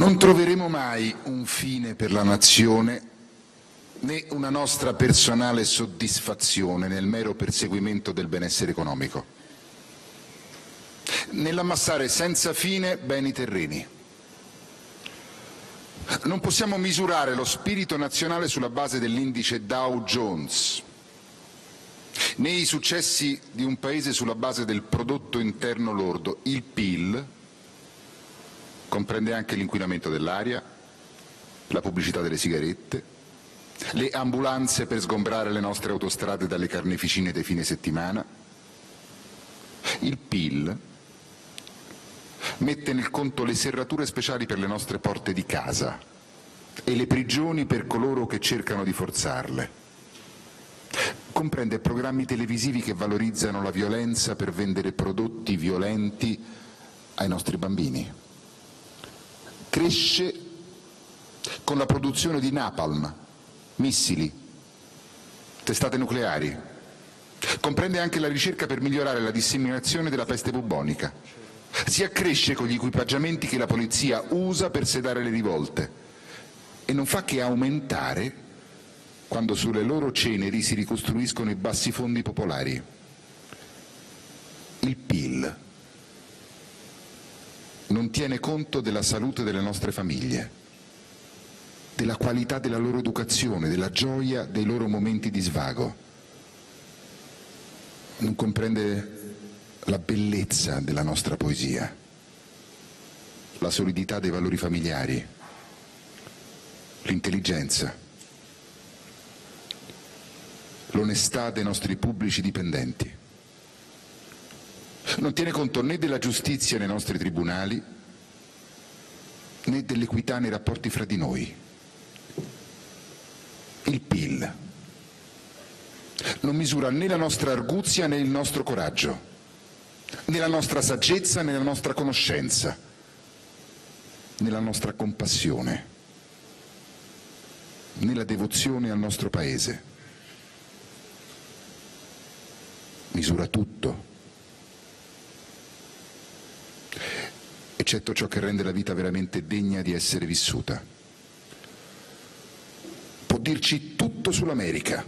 Non troveremo mai un fine per la nazione né una nostra personale soddisfazione nel mero perseguimento del benessere economico, nell'ammassare senza fine beni terreni. Non possiamo misurare lo spirito nazionale sulla base dell'indice Dow Jones, né i successi di un paese sulla base del prodotto interno lordo. Il PIL comprende anche l'inquinamento dell'aria, la pubblicità delle sigarette, le ambulanze per sgombrare le nostre autostrade dalle carneficine dei fine settimana. Il PIL mette nel conto le serrature speciali per le nostre porte di casa e le prigioni per coloro che cercano di forzarle. Comprende programmi televisivi che valorizzano la violenza per vendere prodotti violenti ai nostri bambini. Cresce con la produzione di napalm, missili, testate nucleari. Comprende anche la ricerca per migliorare la disseminazione della peste bubonica. Si accresce con gli equipaggiamenti che la polizia usa per sedare le rivolte e non fa che aumentare quando sulle loro ceneri si ricostruiscono i bassifondi popolari. Il PIL non tiene conto della salute delle nostre famiglie, della qualità della loro educazione, della gioia dei loro momenti di svago. Non comprende la bellezza della nostra poesia, la solidità dei valori familiari, l'intelligenza, l'onestà dei nostri pubblici dipendenti. Non tiene conto né della giustizia nei nostri tribunali né dell'equità nei rapporti fra di noi. Il PIL non misura né la nostra arguzia né il nostro coraggio, né la nostra saggezza né la nostra conoscenza, né la nostra compassione, né la devozione al nostro Paese. Misura tutto, eccetto ciò che rende la vita veramente degna di essere vissuta. Può dirci tutto sull'America,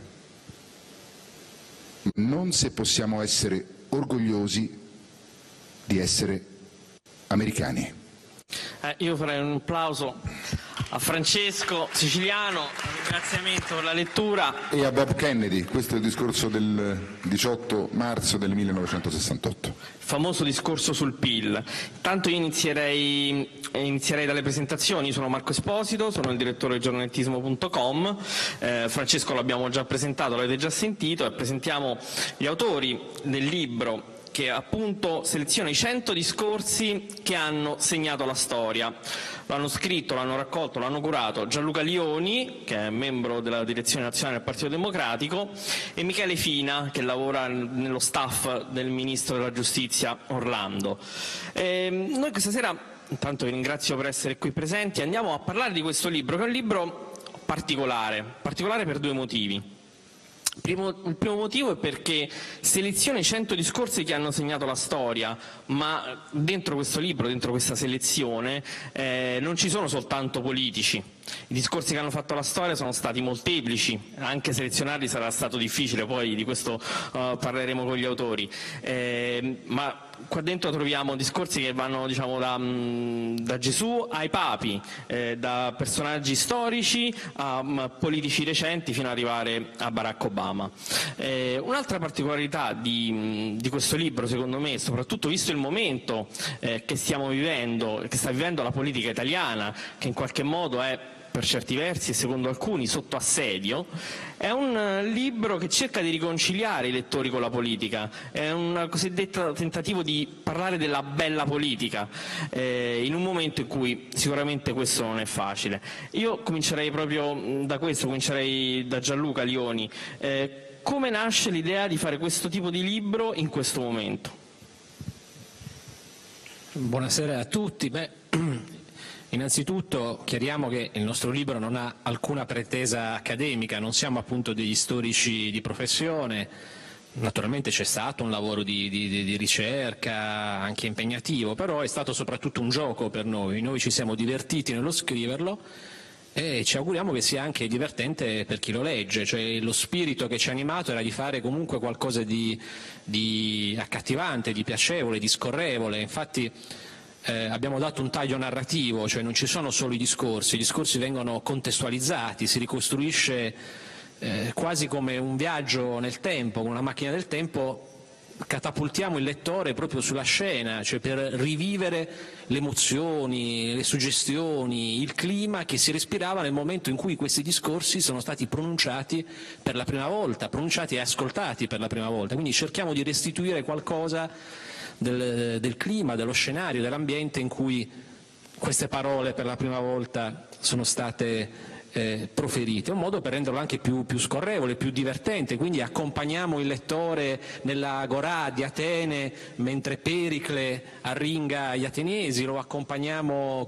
non se possiamo essere orgogliosi di essere americani. Io farei un applauso a Francesco Siciliano, un ringraziamento per la lettura. E a Bob Kennedy, questo è il discorso del 18 marzo del 1968. Il famoso discorso sul PIL. Intanto io inizierei dalle presentazioni. Io sono Marco Esposito, sono il direttore di giornalismo.com. Francesco l'abbiamo già presentato, l'avete già sentito, e presentiamo gli autori del libro che appunto seleziona i 100 discorsi che hanno segnato la storia. Lo hanno scritto, l'hanno raccolto, l'hanno curato Gianluca Lioni, che è membro della direzione nazionale del Partito Democratico, e Michele Fina, che lavora nello staff del Ministro della Giustizia Orlando. Noi questa sera, intanto vi ringrazio per essere qui presenti, andiamo a parlare di questo libro, che è un libro particolare per due motivi. Il primo motivo è perché seleziona i 100 discorsi che hanno segnato la storia, ma dentro questo libro, dentro questa selezione, non ci sono soltanto politici. I discorsi che hanno fatto la storia sono stati molteplici, anche selezionarli sarà stato difficile, poi di questo parleremo con gli autori, ma qua dentro troviamo discorsi che vanno, diciamo, da Gesù ai papi, da personaggi storici a politici recenti fino ad arrivare a Barack Obama. Un'altra particolarità di questo libro, secondo me, soprattutto visto il momento che stiamo vivendo, che sta vivendo la politica italiana, che in qualche modo è per certi versi e secondo alcuni sotto assedio, è un libro che cerca di riconciliare i lettori con la politica, è un cosiddetto tentativo di parlare della bella politica, in un momento in cui sicuramente questo non è facile. Io comincerei proprio da questo, comincerei da Gianluca Lioni. Come nasce l'idea di fare questo tipo di libro in questo momento? Buonasera a tutti. Innanzitutto chiariamo che il nostro libro non ha alcuna pretesa accademica, non siamo appunto degli storici di professione, Naturalmente c'è stato un lavoro di ricerca anche impegnativo, però è stato soprattutto un gioco per noi. Noi ci siamo divertiti nello scriverlo e ci auguriamo che sia anche divertente per chi lo legge, cioè lo spirito che ci ha animato era di fare comunque qualcosa di accattivante, di piacevole, di scorrevole. Infatti abbiamo dato un taglio narrativo, cioè non ci sono solo i discorsi vengono contestualizzati, si ricostruisce quasi come un viaggio nel tempo, con una macchina del tempo catapultiamo il lettore proprio sulla scena, cioè per rivivere le emozioni, le suggestioni, il clima che si respirava nel momento in cui questi discorsi sono stati pronunciati per la prima volta, pronunciati e ascoltati per la prima volta. Quindi cerchiamo di restituire qualcosa del clima, dello scenario, dell'ambiente in cui queste parole per la prima volta sono state proferite, un modo per renderlo anche più scorrevole, più divertente. Quindi accompagniamo il lettore nella agorà di Atene mentre Pericle arringa gli ateniesi, lo accompagniamo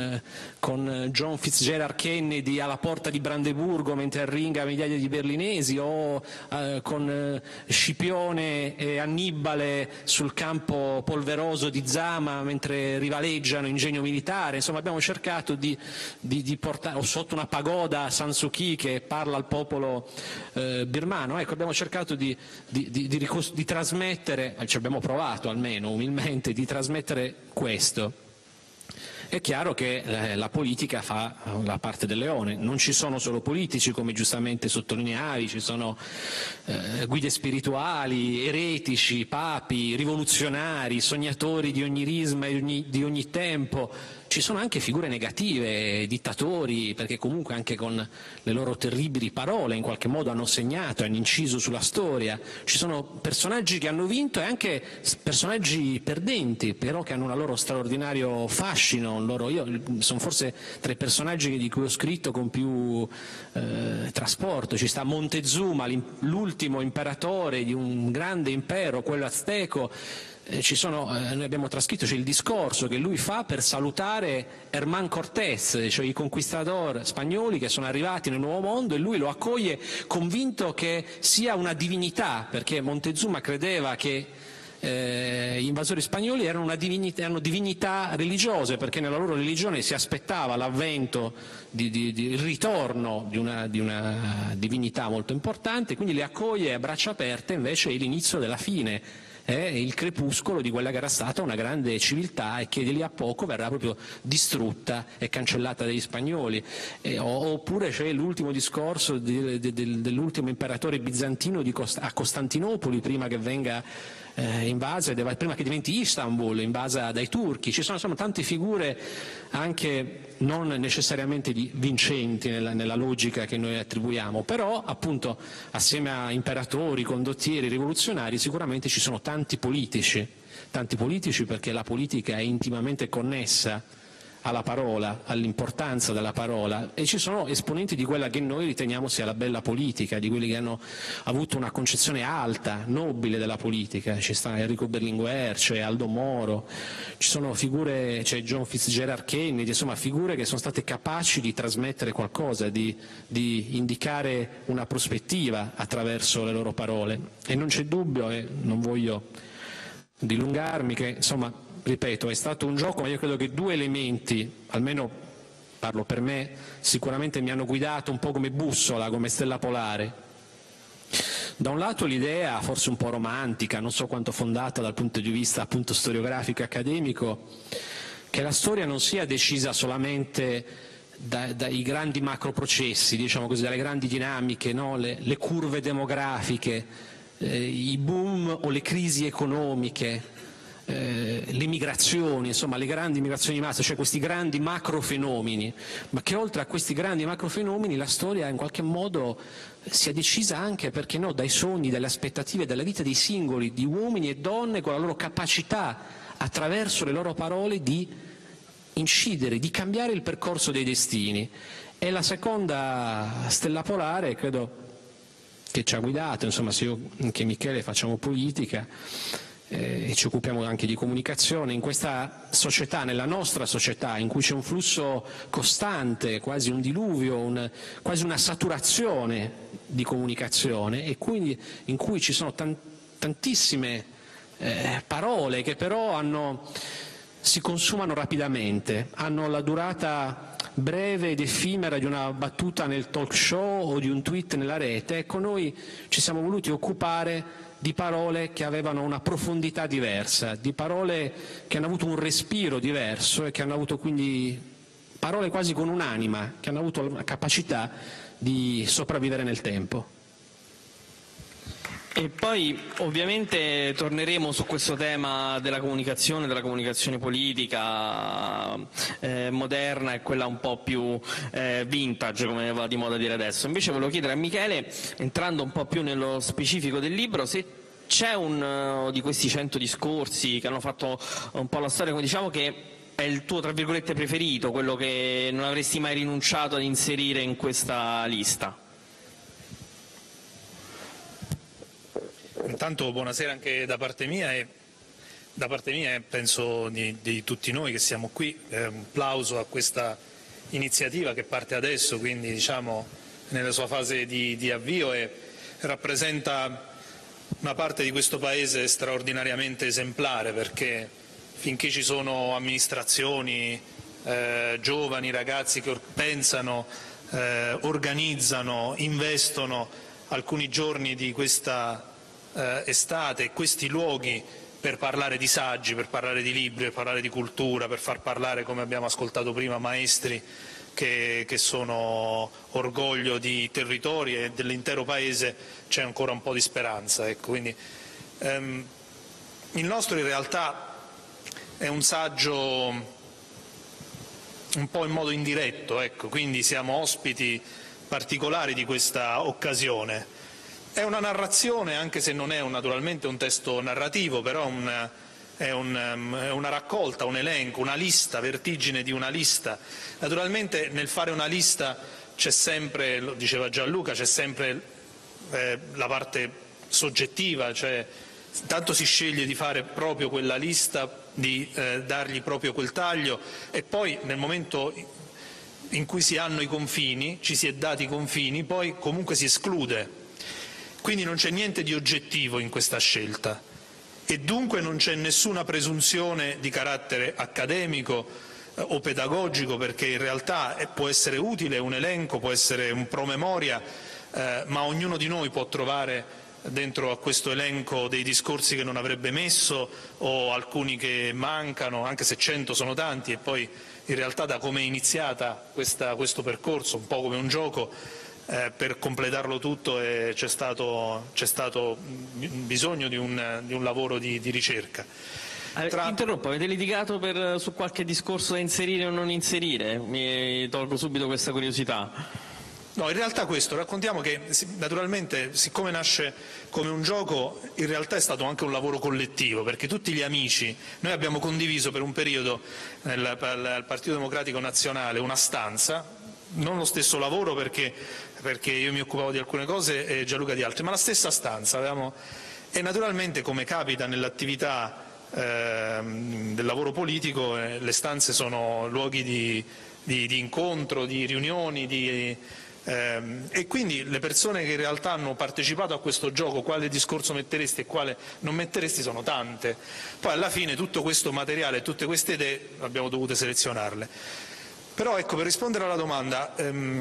con John Fitzgerald Kennedy alla porta di Brandeburgo mentre arringa migliaia di berlinesi, o con Scipione e Annibale sul campo polveroso di Zama mentre rivaleggiano Ingegno Militare. Insomma, abbiamo cercato di portare, o sotto una pagoda San Suu Kyi che parla al popolo birmano. Ecco, abbiamo cercato di trasmettere, ci abbiamo provato almeno umilmente, di trasmettere questo. È chiaro che la politica fa la parte del leone, non ci sono solo politici, come giustamente sottolineavi, ci sono guide spirituali, eretici, papi, rivoluzionari, sognatori di ogni risma e di ogni tempo. Ci sono anche figure negative, dittatori, perché comunque anche con le loro terribili parole in qualche modo hanno segnato, hanno inciso sulla storia. Ci sono personaggi che hanno vinto e anche personaggi perdenti, però che hanno un loro straordinario fascino. Io sono forse tra i personaggi di cui ho scritto con più trasporto. Ci sta Montezuma, l'ultimo imperatore di un grande impero, quello azteco. Noi abbiamo trascritto, c'è il discorso che lui fa per salutare Hernán Cortés, cioè i conquistador spagnoli che sono arrivati nel Nuovo Mondo, e lui lo accoglie convinto che sia una divinità, perché Montezuma credeva che gli invasori spagnoli erano divinità religiose, perché nella loro religione si aspettava l'avvento, il ritorno di una divinità molto importante, quindi li accoglie a braccia aperte. Invece è l'inizio della fine, è il crepuscolo di quella che era stata una grande civiltà e che di lì a poco verrà proprio distrutta e cancellata dagli spagnoli. Oppure c'è l'ultimo discorso dell'ultimo imperatore bizantino a Costantinopoli, prima che venga invasa, prima che diventi Istanbul invasa dai turchi. Ci sono insomma tante figure anche non necessariamente vincenti nella logica che noi attribuiamo, però appunto assieme a imperatori, condottieri, rivoluzionari sicuramente ci sono tanti politici, perché la politica è intimamente connessa alla parola, all'importanza della parola, e ci sono esponenti di quella che noi riteniamo sia la bella politica, di quelli che hanno avuto una concezione alta, nobile della politica. Ci sta Enrico Berlinguer, c'è Aldo Moro, ci sono figure, c'è John Fitzgerald Kennedy, insomma figure che sono state capaci di trasmettere qualcosa, di indicare una prospettiva attraverso le loro parole. E non c'è dubbio, e non voglio dilungarmi, che insomma, ripeto, è stato un gioco, ma io credo che due elementi, almeno parlo per me, sicuramente mi hanno guidato un po' come bussola, come stella polare. Da un lato l'idea, forse un po' romantica, non so quanto fondata dal punto di vista appunto storiografico e accademico, che la storia non sia decisa solamente dai grandi macroprocessi, diciamo così, dalle grandi dinamiche, no? le curve demografiche, i boom o le crisi economiche, le migrazioni, insomma le grandi migrazioni di massa, cioè questi grandi macrofenomeni, ma che oltre a questi grandi macrofenomeni la storia in qualche modo sia decisa anche, perché no, dai sogni, dalle aspettative, dalla vita dei singoli, di uomini e donne, con la loro capacità attraverso le loro parole di incidere, di cambiare il percorso dei destini. E la seconda stella polare, credo, che ci ha guidato, insomma, se io che Michele facciamo politica e ci occupiamo anche di comunicazione, in questa società, nella nostra società, in cui c'è un flusso costante, quasi un diluvio, quasi una saturazione di comunicazione, e quindi in cui ci sono tantissime parole che però si consumano rapidamente, hanno la durata breve ed effimera di una battuta nel talk show o di un tweet nella rete. Ecco, noi ci siamo voluti occupare di parole che avevano una profondità diversa, di parole che hanno avuto un respiro diverso e che hanno avuto quindi parole quasi con un'anima, che hanno avuto la capacità di sopravvivere nel tempo. E poi ovviamente torneremo su questo tema della comunicazione politica moderna e quella un po' più vintage, come va di moda dire adesso. Invece volevo chiedere a Michele, entrando un po' più nello specifico del libro, se c'è uno di questi 100 discorsi che hanno fatto un po' la storia, come diciamo, che è il tuo, tra virgolette, preferito, quello che non avresti mai rinunciato ad inserire in questa lista. Intanto buonasera anche da parte mia e penso di tutti noi che siamo qui. Un plauso a questa iniziativa che parte adesso, quindi diciamo nella sua fase di avvio, e rappresenta una parte di questo Paese straordinariamente esemplare, perché finché ci sono amministrazioni, giovani, ragazzi che pensano, organizzano, investono alcuni giorni di questa estate, questi luoghi, per parlare di saggi, per parlare di libri, per parlare di cultura, per far parlare, come abbiamo ascoltato prima, maestri che sono orgoglio di territori e dell'intero Paese, c'è ancora un po' di speranza. Ecco, quindi, il nostro in realtà è un saggio un po' in modo indiretto, ecco, quindi siamo ospiti particolari di questa occasione. È una narrazione, anche se non è naturalmente un testo narrativo, però è una raccolta, un elenco, una lista, vertigine di una lista. Naturalmente nel fare una lista c'è sempre, lo diceva Gianluca, c'è sempre la parte soggettiva, cioè intanto si sceglie di fare proprio quella lista, di dargli proprio quel taglio, e poi nel momento in cui si hanno i confini, ci si è dati i confini, poi comunque si esclude. Quindi non c'è niente di oggettivo in questa scelta e dunque non c'è nessuna presunzione di carattere accademico o pedagogico, perché in realtà può essere utile un elenco, può essere un promemoria, ma ognuno di noi può trovare dentro a questo elenco dei discorsi che non avrebbe messo o alcuni che mancano, anche se 100 sono tanti, e poi in realtà da come è iniziata questo percorso, un po' come un gioco, per completarlo tutto c'è stato bisogno di un lavoro di ricerca. Interrompo, avete litigato su qualche discorso da inserire o non inserire? Mi tolgo subito questa curiosità. No, in realtà questo, raccontiamo che naturalmente, siccome nasce come un gioco, in realtà è stato anche un lavoro collettivo, perché tutti gli amici, noi abbiamo condiviso per un periodo nel Partito Democratico Nazionale una stanza, non lo stesso lavoro perché io mi occupavo di alcune cose e Gianluca di altre, ma la stessa stanza avevamo, e naturalmente, come capita nell'attività del lavoro politico, le stanze sono luoghi di incontro, di riunioni, e quindi le persone che in realtà hanno partecipato a questo gioco, quale discorso metteresti e quale non metteresti, sono tante. Poi alla fine tutto questo materiale, tutte queste idee abbiamo dovuto selezionarle. Però ecco, per rispondere alla domanda,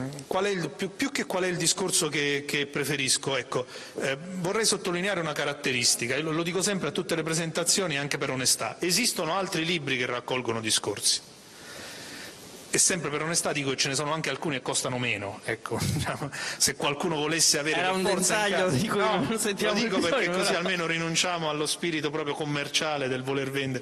più che qual è il discorso che preferisco, ecco, vorrei sottolineare una caratteristica, e lo dico sempre a tutte le presentazioni anche per onestà: esistono altri libri che raccolgono discorsi, e sempre per onestà dico che ce ne sono anche alcuni che costano meno, ecco, se qualcuno volesse avere un dettaglio di cui non sentiamo lo dico bisogno, perché così almeno rinunciamo allo spirito proprio commerciale del voler vendere.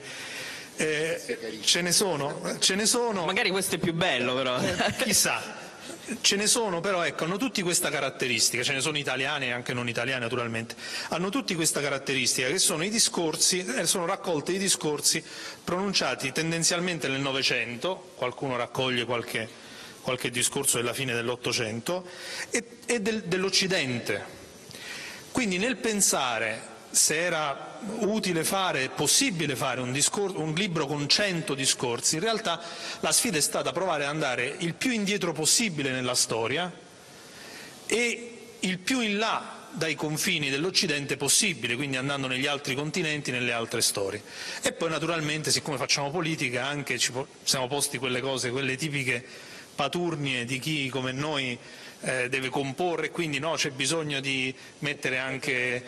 Ce ne sono. Magari questo è più bello, però. Chissà. Ce ne sono, però ecco, hanno tutti questa caratteristica, ce ne sono italiani e anche non italiani naturalmente, hanno tutti questa caratteristica, che sono i discorsi, sono raccolte di discorsi pronunciati tendenzialmente nel Novecento, qualcuno raccoglie qualche discorso della fine dell'Ottocento, e dell'Occidente. Quindi nel pensare se era utile possibile fare un libro con 100 discorsi, in realtà la sfida è stata provare ad andare il più indietro possibile nella storia e il più in là dai confini dell'Occidente possibile, quindi andando negli altri continenti, nelle altre storie. E poi naturalmente, siccome facciamo politica, anche ci siamo posti quelle cose, quelle tipiche paturnie di chi come noi deve comporre, quindi no, c'è bisogno di mettere anche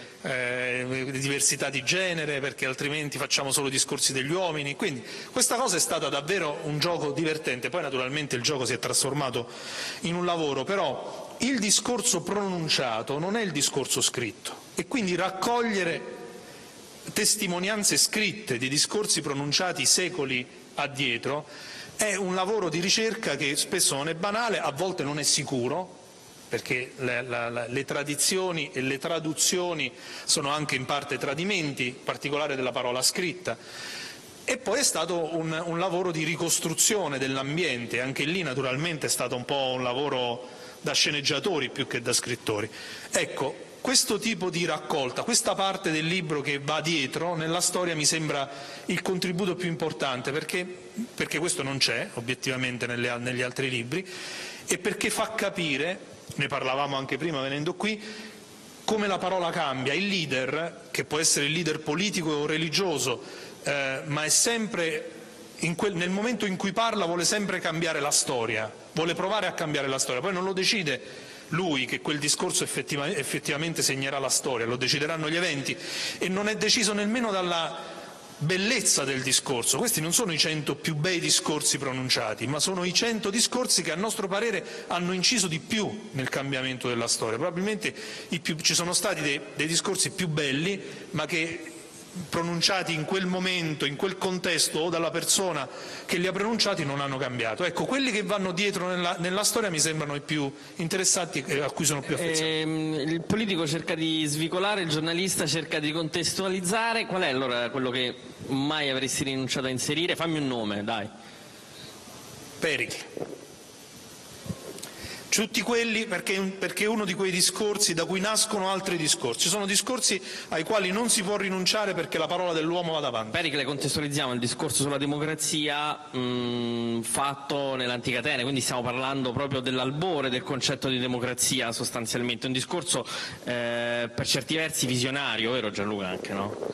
diversità di genere, perché altrimenti facciamo solo discorsi degli uomini. Quindi questa cosa è stata davvero un gioco divertente, poi naturalmente il gioco si è trasformato in un lavoro, però il discorso pronunciato non è il discorso scritto, e quindi raccogliere testimonianze scritte di discorsi pronunciati secoli addietro è un lavoro di ricerca che spesso non è banale, a volte non è sicuro, perché le tradizioni e le traduzioni sono anche in parte tradimenti, in particolare della parola scritta. E poi è stato un lavoro di ricostruzione dell'ambiente, anche lì naturalmente è stato un po' un lavoro da sceneggiatori più che da scrittori. Ecco, questo tipo di raccolta, questa parte del libro che va dietro, nella storia mi sembra il contributo più importante, perché questo non c'è obiettivamente negli altri libri, e perché fa capire, ne parlavamo anche prima venendo qui, come la parola cambia. Il leader, che può essere il leader politico o religioso, ma è sempre nel momento in cui parla vuole sempre cambiare la storia, vuole provare a cambiare la storia, poi non lo decide lui che quel discorso effettivamente segnerà la storia, lo decideranno gli eventi, e non è deciso nemmeno dalla bellezza del discorso. Questi non sono i 100 più bei discorsi pronunciati, ma sono i 100 discorsi che a nostro parere hanno inciso di più nel cambiamento della storia. Probabilmente ci sono stati dei discorsi più belli, ma che pronunciati in quel momento, in quel contesto o dalla persona che li ha pronunciati non hanno cambiato. Ecco, quelli che vanno dietro nella storia mi sembrano i più interessanti e a cui sono più affezionato. Il politico cerca di svicolare, il giornalista cerca di contestualizzare. Qual è allora quello che mai avresti rinunciato a inserire? Fammi un nome, dai. Pericle. Tutti quelli, perché è uno di quei discorsi da cui nascono altri discorsi. Sono discorsi ai quali non si può rinunciare perché la parola dell'uomo va davanti. Pericle, contestualizziamo il discorso sulla democrazia fatto nell'antica Atene, quindi stiamo parlando proprio dell'albore del concetto di democrazia sostanzialmente, un discorso per certi versi visionario, vero Gianluca anche, no?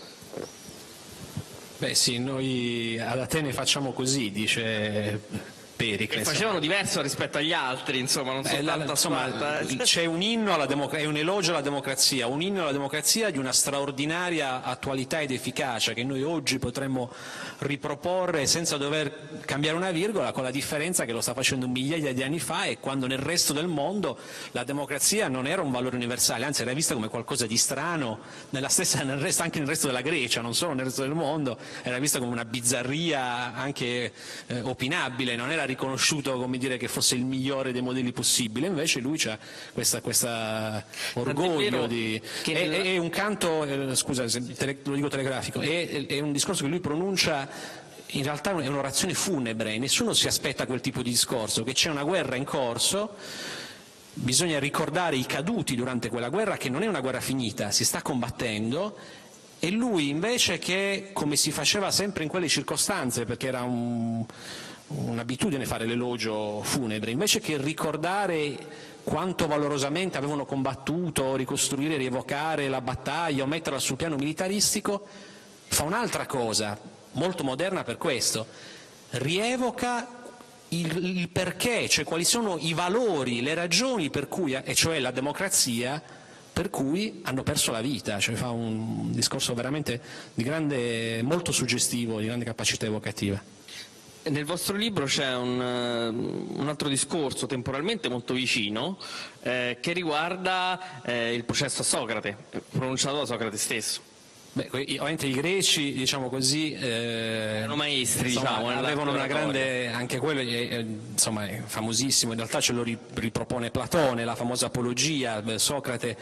Beh sì, noi ad Atene facciamo così, dice Pericle. E facevano diverso rispetto agli altri, insomma, non soltanto insomma, c'è un inno alla democrazia, è un elogio alla democrazia, un inno alla democrazia di una straordinaria attualità ed efficacia che noi oggi potremmo riproporre senza dover cambiare una virgola, con la differenza che lo sta facendo migliaia di anni fa, e quando nel resto del mondo la democrazia non era un valore universale, anzi era vista come qualcosa di strano, anche nel resto della Grecia, non solo nel resto del mondo, era vista come una bizzarria anche opinabile, non era riconosciuto, come dire, che fosse il migliore dei modelli possibili. Invece lui c'ha questa orgoglio di è un canto, scusa se lo dico telegrafico, è un discorso che lui pronuncia, in realtà è un'orazione funebre, nessuno si aspetta quel tipo di discorso, che c'è una guerra in corso, bisogna ricordare i caduti durante quella guerra, che non è una guerra finita, si sta combattendo, e lui invece, che come si faceva sempre in quelle circostanze, perché era un'abitudine fare l'elogio funebre, invece che ricordare quanto valorosamente avevano combattuto, ricostruire, rievocare la battaglia o metterla sul piano militaristico, fa un'altra cosa, molto moderna per questo, rievoca il perché, cioè quali sono i valori, le ragioni per cui, e cioè la democrazia, per cui hanno perso la vita, cioè fa un discorso veramente molto suggestivo, di grande capacità evocativa. Nel vostro libro c'è un altro discorso temporalmente molto vicino che riguarda il processo a Socrate, pronunciato da Socrate stesso. Beh, ovviamente i greci, diciamo così, erano maestri, insomma, diciamo, avevano una grande, anche quello insomma, è famosissimo, in realtà ce lo ripropone Platone, la famosa apologia, Socrate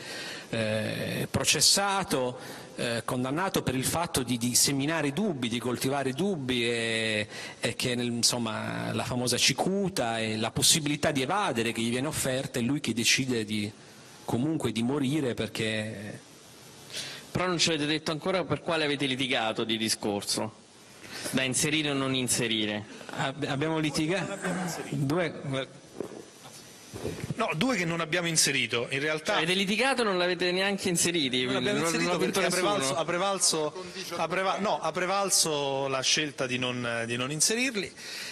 processato, condannato per il fatto di seminare dubbi, di coltivare dubbi, e che insomma la famosa cicuta e la possibilità di evadere che gli viene offerta, è lui che decide comunque di morire perché... Però non ci avete detto ancora per quale avete litigato di discorso, da inserire o non inserire. Abbiamo litigato... No, due che non abbiamo inserito, in realtà... Avete litigato e non l'avete neanche inseriti? Non l'abbiamo inserito perché ha prevalso la scelta di non inserirli.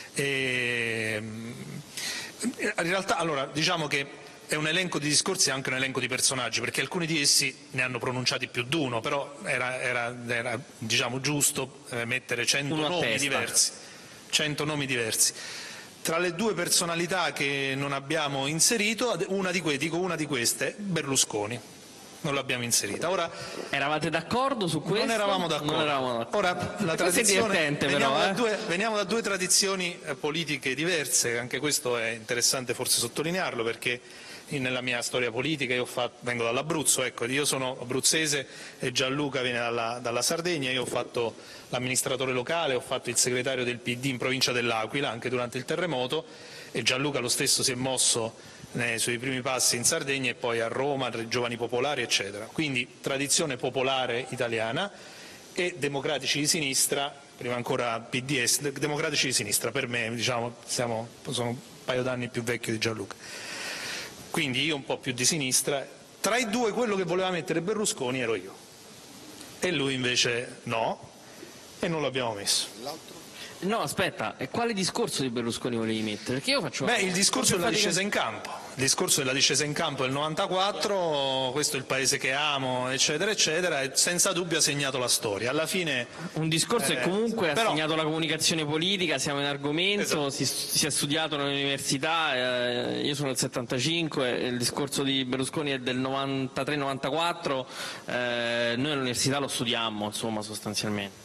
In realtà, allora, diciamo che è un elenco di discorsi e anche un elenco di personaggi, perché alcuni di essi ne hanno pronunciati più di uno, però era diciamo, giusto mettere 100 nomi diversi. 100 nomi diversi. Tra le due personalità che non abbiamo inserito, una di queste, Berlusconi. Non l'abbiamo inserita. Ora, eravate d'accordo su questo? Non eravamo d'accordo. Ora, la tradizione, veniamo da due tradizioni politiche diverse, anche questo è interessante forse sottolinearlo, perché nella mia storia politica vengo dall'Abruzzo, ecco, io sono abruzzese e Gianluca viene dalla Sardegna, io ho fatto l'amministratore locale, ho fatto il segretario del PD in provincia dell'Aquila anche durante il terremoto, e Gianluca lo stesso si è mosso nei suoi primi passi in Sardegna e poi a Roma, Giovani Popolari, eccetera. Quindi tradizione popolare italiana e democratici di sinistra, prima ancora PDS, democratici di sinistra, per me, diciamo, sono un paio d'anni più vecchio di Gianluca. Quindi io un po' più di sinistra. Tra i due quello che voleva mettere Berlusconi ero io. E lui invece no, e non l'abbiamo messo. No, aspetta, e quale discorso di Berlusconi volevi mettere? Perché io faccio... il discorso della discesa in campo. Il discorso della discesa in campo del 94, questo è il paese che amo, eccetera, eccetera, e senza dubbio ha segnato la storia. Alla fine... Un discorso che comunque ha segnato la comunicazione politica, siamo in argomento, esatto. si è studiato nell'università, io sono del 75, il discorso di Berlusconi è del 93-94, noi all'università lo studiammo, insomma, sostanzialmente.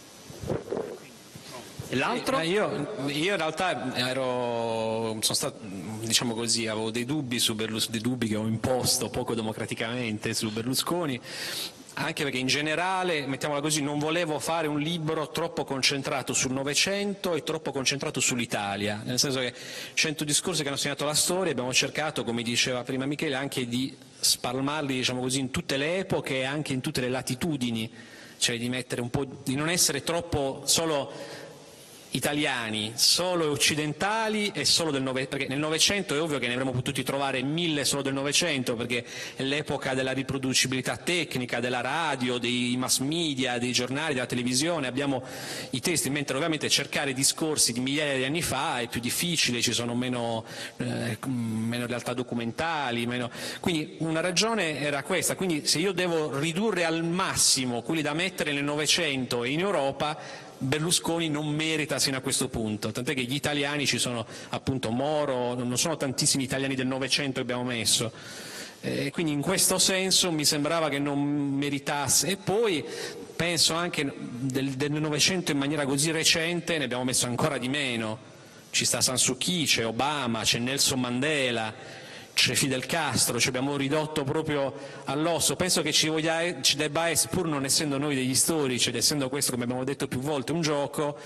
E l'altro? Io in realtà sono stato, diciamo così, avevo dei dubbi su Berlusconi, dei dubbi che ho imposto poco democraticamente su Berlusconi, anche perché in generale, mettiamola così, non volevo fare un libro troppo concentrato sul Novecento e troppo concentrato sull'Italia, nel senso che 100 discorsi che hanno segnato la storia, abbiamo cercato, come diceva prima Michele, anche di spalmarli, diciamo così, in tutte le epoche e anche in tutte le latitudini, cioè di mettere un po', di non essere troppo solo italiani, solo occidentali e solo del Novecento, perché nel Novecento è ovvio che ne avremmo potuti trovare 1000 solo del Novecento, perché è l'epoca della riproducibilità tecnica, della radio, dei mass media, dei giornali, della televisione, abbiamo i testi, mentre ovviamente cercare discorsi di migliaia di anni fa è più difficile, ci sono meno realtà documentali, quindi una ragione era questa. Quindi se io devo ridurre al massimo quelli da mettere nel Novecento e in Europa, Berlusconi non merita sino a questo punto, tant'è che gli italiani ci sono appunto Moro, non sono tantissimi italiani del Novecento che abbiamo messo, quindi in questo senso mi sembrava che non meritasse. E poi penso anche del Novecento in maniera così recente ne abbiamo messo ancora di meno, ci sta San Suu Kyi, c'è Obama, c'è Nelson Mandela, c'è Fidel Castro, ci abbiamo ridotto proprio all'osso. Penso che ci debba essere, pur non essendo noi degli storici ed essendo questo, come abbiamo detto più volte, un gioco,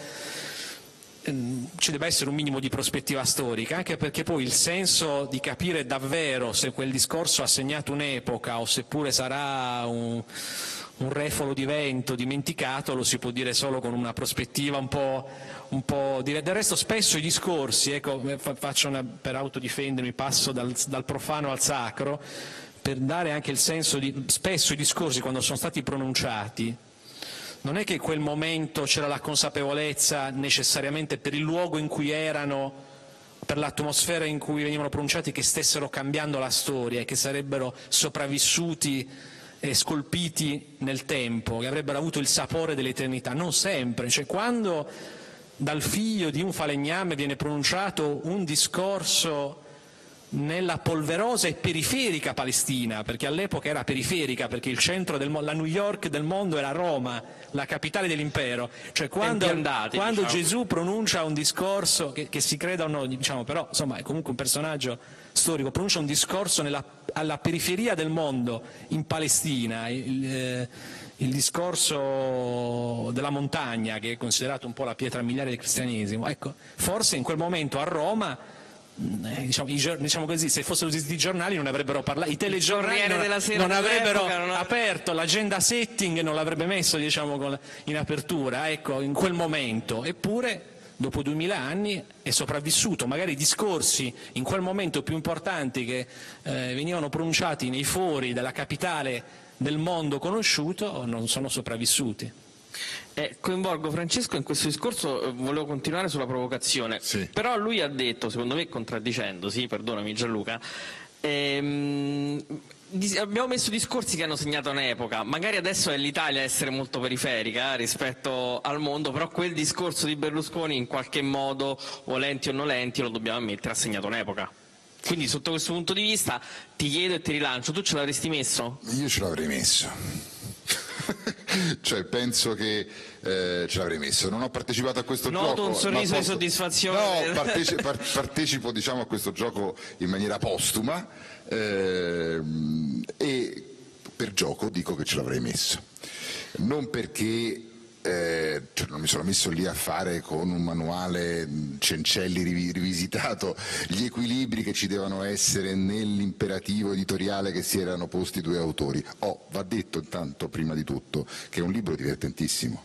ci debba essere un minimo di prospettiva storica, anche perché poi il senso di capire davvero se quel discorso ha segnato un'epoca o seppure sarà un refolo di vento dimenticato lo si può dire solo con una prospettiva un po' del resto spesso i discorsi, ecco, per autodifendermi passo dal profano al sacro, per dare anche il senso di spesso i discorsi quando sono stati pronunciati non è che in quel momento c'era la consapevolezza necessariamente per il luogo in cui erano, per l'atmosfera in cui venivano pronunciati, che stessero cambiando la storia e che sarebbero sopravvissuti e scolpiti nel tempo, che avrebbero avuto il sapore dell'eternità. Non sempre, cioè quando dal figlio di un falegname viene pronunciato un discorso nella polverosa e periferica Palestina, perché all'epoca era periferica, perché il centro la New York del mondo era Roma, la capitale dell'impero, cioè quando diciamo, Gesù pronuncia un discorso che si creda o no, diciamo, però insomma è comunque un personaggio storico, pronuncia un discorso alla periferia del mondo, in Palestina, il discorso della montagna, che è considerato un po' la pietra miliare del cristianesimo. Ecco, forse in quel momento a Roma, diciamo così, se fossero esistiti i giornali non avrebbero parlato, i telegiornali non avrebbero aperto l'agenda setting, non l'avrebbe messo, diciamo, in apertura, ecco, in quel momento. Eppure dopo 2000 anni è sopravvissuto. Magari i discorsi in quel momento più importanti che venivano pronunciati nei fori della capitale del mondo conosciuto non sono sopravvissuti. Coinvolgo Francesco in questo discorso, volevo continuare sulla provocazione, sì. Però lui ha detto, secondo me contraddicendosi, perdonami Gianluca, abbiamo messo discorsi che hanno segnato un'epoca, magari adesso è l'Italia a essere molto periferica rispetto al mondo, però quel discorso di Berlusconi in qualche modo, volenti o nolenti, lo dobbiamo ammettere, ha segnato un'epoca. Quindi sotto questo punto di vista ti chiedo e ti rilancio, tu ce l'avresti messo? Io ce l'avrei messo. Cioè penso che ce l'avrei messo. Non ho partecipato a questo gioco. Noto un sorriso di soddisfazione. No, partecipo diciamo a questo gioco in maniera postuma e per gioco dico che ce l'avrei messo. Non perché cioè non mi sono messo lì a fare con un manuale Cencelli rivisitato gli equilibri che ci devono essere nell'imperativo editoriale che si erano posti due autori. Va detto intanto prima di tutto che è un libro divertentissimo,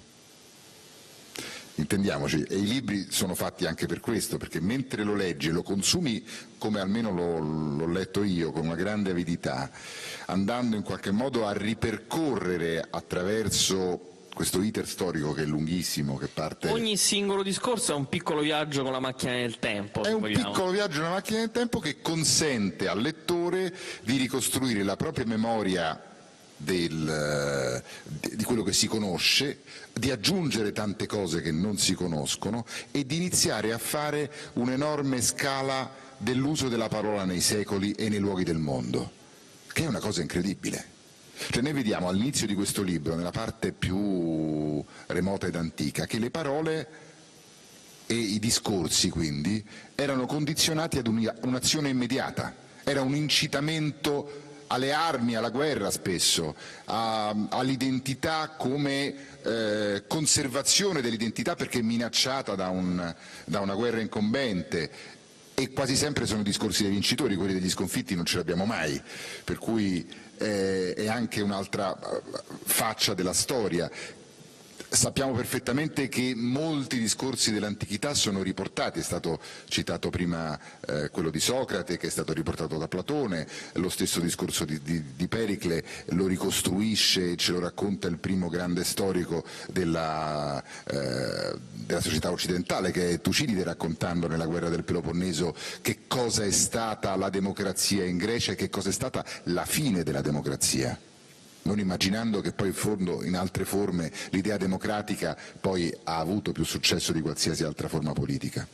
intendiamoci, e i libri sono fatti anche per questo, perché mentre lo leggi e lo consumi, come almeno l'ho letto io, con una grande avidità, andando in qualche modo a ripercorrere attraverso questo iter storico che è lunghissimo, che parte... Ogni singolo discorso è un piccolo viaggio con la macchina del tempo. È un piccolo viaggio nella macchina del tempo che consente al lettore di ricostruire la propria memoria di quello che si conosce, di aggiungere tante cose che non si conoscono e di iniziare a fare un'enorme scala dell'uso della parola nei secoli e nei luoghi del mondo, che è una cosa incredibile. Cioè noi vediamo all'inizio di questo libro, nella parte più remota ed antica, che le parole e i discorsi quindi erano condizionati ad un'azione immediata, era un incitamento alle armi, alla guerra spesso, all'identità come conservazione dell'identità perché minacciata da una guerra incombente, e quasi sempre sono discorsi dei vincitori, quelli degli sconfitti non ce l'abbiamo mai, per cui è anche un'altra faccia della storia. Sappiamo perfettamente che molti discorsi dell'antichità sono riportati, è stato citato prima quello di Socrate, che è stato riportato da Platone, lo stesso discorso di Pericle lo ricostruisce, ce lo racconta il primo grande storico della società occidentale, che è Tucidide, raccontando nella guerra del Peloponneso che cosa è stata la democrazia in Grecia e che cosa è stata la fine della democrazia, non immaginando che poi in fondo in altre forme l'idea democratica poi ha avuto più successo di qualsiasi altra forma politica.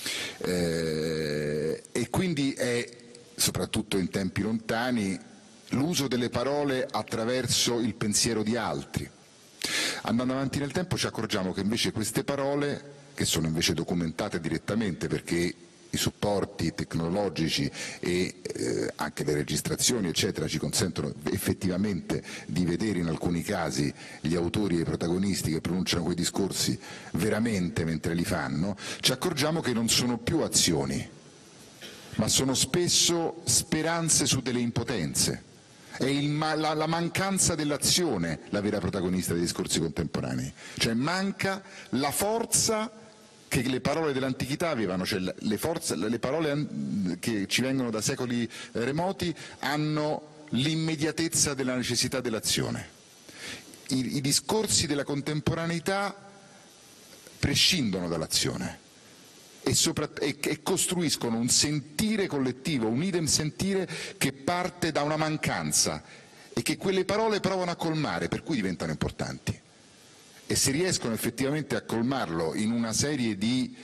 E quindi è, soprattutto in tempi lontani, l'uso delle parole attraverso il pensiero di altri. Andando avanti nel tempo ci accorgiamo che invece queste parole, che sono invece documentate direttamente perché i supporti tecnologici e anche le registrazioni eccetera ci consentono effettivamente di vedere in alcuni casi gli autori e i protagonisti che pronunciano quei discorsi veramente mentre li fanno, ci accorgiamo che non sono più azioni, ma sono spesso speranze su delle impotenze. È la mancanza dell'azione la vera protagonista dei discorsi contemporanei, cioè manca la forza che le parole dell'antichità avevano, cioè le parole che ci vengono da secoli remoti hanno l'immediatezza della necessità dell'azione. I discorsi della contemporaneità prescindono dall'azione e costruiscono un sentire collettivo, un idem sentire che parte da una mancanza e che quelle parole provano a colmare, per cui diventano importanti. E se riescono effettivamente a colmarlo in una serie di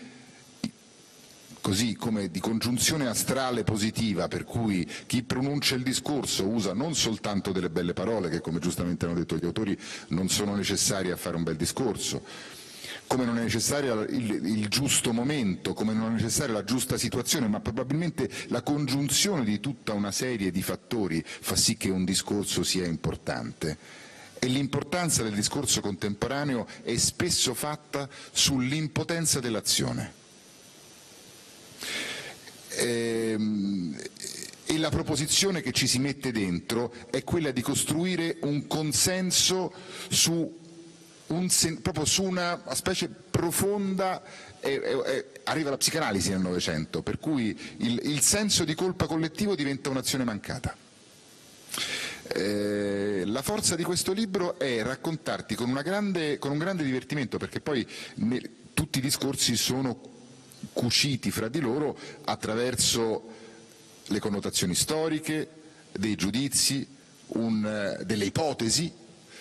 congiunzione astrale positiva, per cui chi pronuncia il discorso usa non soltanto delle belle parole, che come giustamente hanno detto gli autori non sono necessarie a fare un bel discorso, come non è necessario il giusto momento, come non è necessaria la giusta situazione, ma probabilmente la congiunzione di tutta una serie di fattori fa sì che un discorso sia importante. E l'importanza del discorso contemporaneo è spesso fatta sull'impotenza dell'azione. E la proposizione che ci si mette dentro è quella di costruire un consenso proprio su una specie profonda, arriva alla psicanalisi nel Novecento, per cui il senso di colpa collettivo diventa un'azione mancata. La forza di questo libro è raccontarti con un grande divertimento, perché poi tutti i discorsi sono cuciti fra di loro attraverso le connotazioni storiche, dei giudizi, delle ipotesi,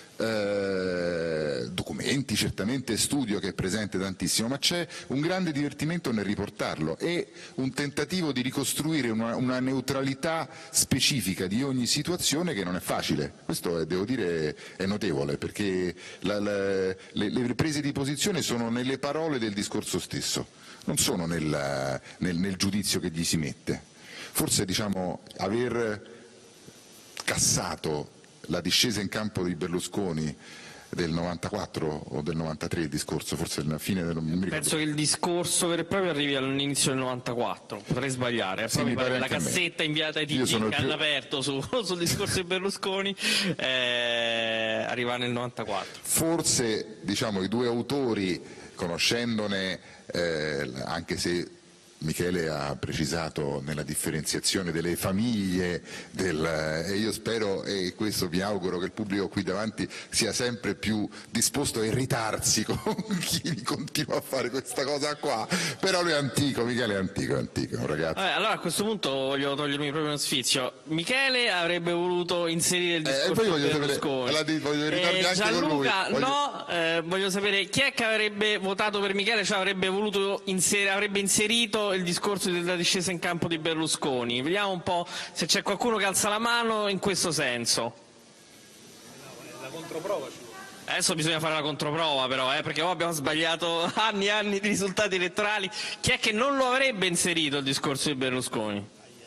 documenti, certamente studio che è presente tantissimo, ma c'è un grande divertimento nel riportarlo e un tentativo di ricostruire una neutralità specifica di ogni situazione che non è facile. Questo devo dire è notevole, perché le prese di posizione sono nelle parole del discorso stesso, non sono nel giudizio che gli si mette. Forse, diciamo, aver cassato la discesa in campo di Berlusconi del 94 o del 93, il discorso, forse alla fine del... Penso che il discorso vero e proprio arrivi all'inizio del 94, potrei sbagliare, sì, mi pare la cassetta inviata ai TG che hanno aperto sul discorso di Berlusconi arriva nel 94. Forse, diciamo, i due autori, conoscendone, anche se Michele ha precisato nella differenziazione delle famiglie, e io spero, e questo mi auguro, che il pubblico qui davanti sia sempre più disposto a irritarsi con chi continua a fare questa cosa qua, però lui è antico, Michele è antico, è un ragazzo. Allora a questo punto voglio togliermi proprio uno sfizio. Michele avrebbe voluto inserire il discorso di Berlusconi. Voglio ritornare anche Gianluca, con lui. voglio sapere chi è che avrebbe votato per Michele, cioè avrebbe voluto avrebbe inserito il discorso della discesa in campo di Berlusconi. Vediamo un po' se c'è qualcuno che alza la mano in questo senso. La controprova ci vuole. Adesso bisogna fare la controprova però, perché abbiamo sbagliato anni e anni di risultati elettorali. Chi è che non lo avrebbe inserito il discorso di Berlusconi?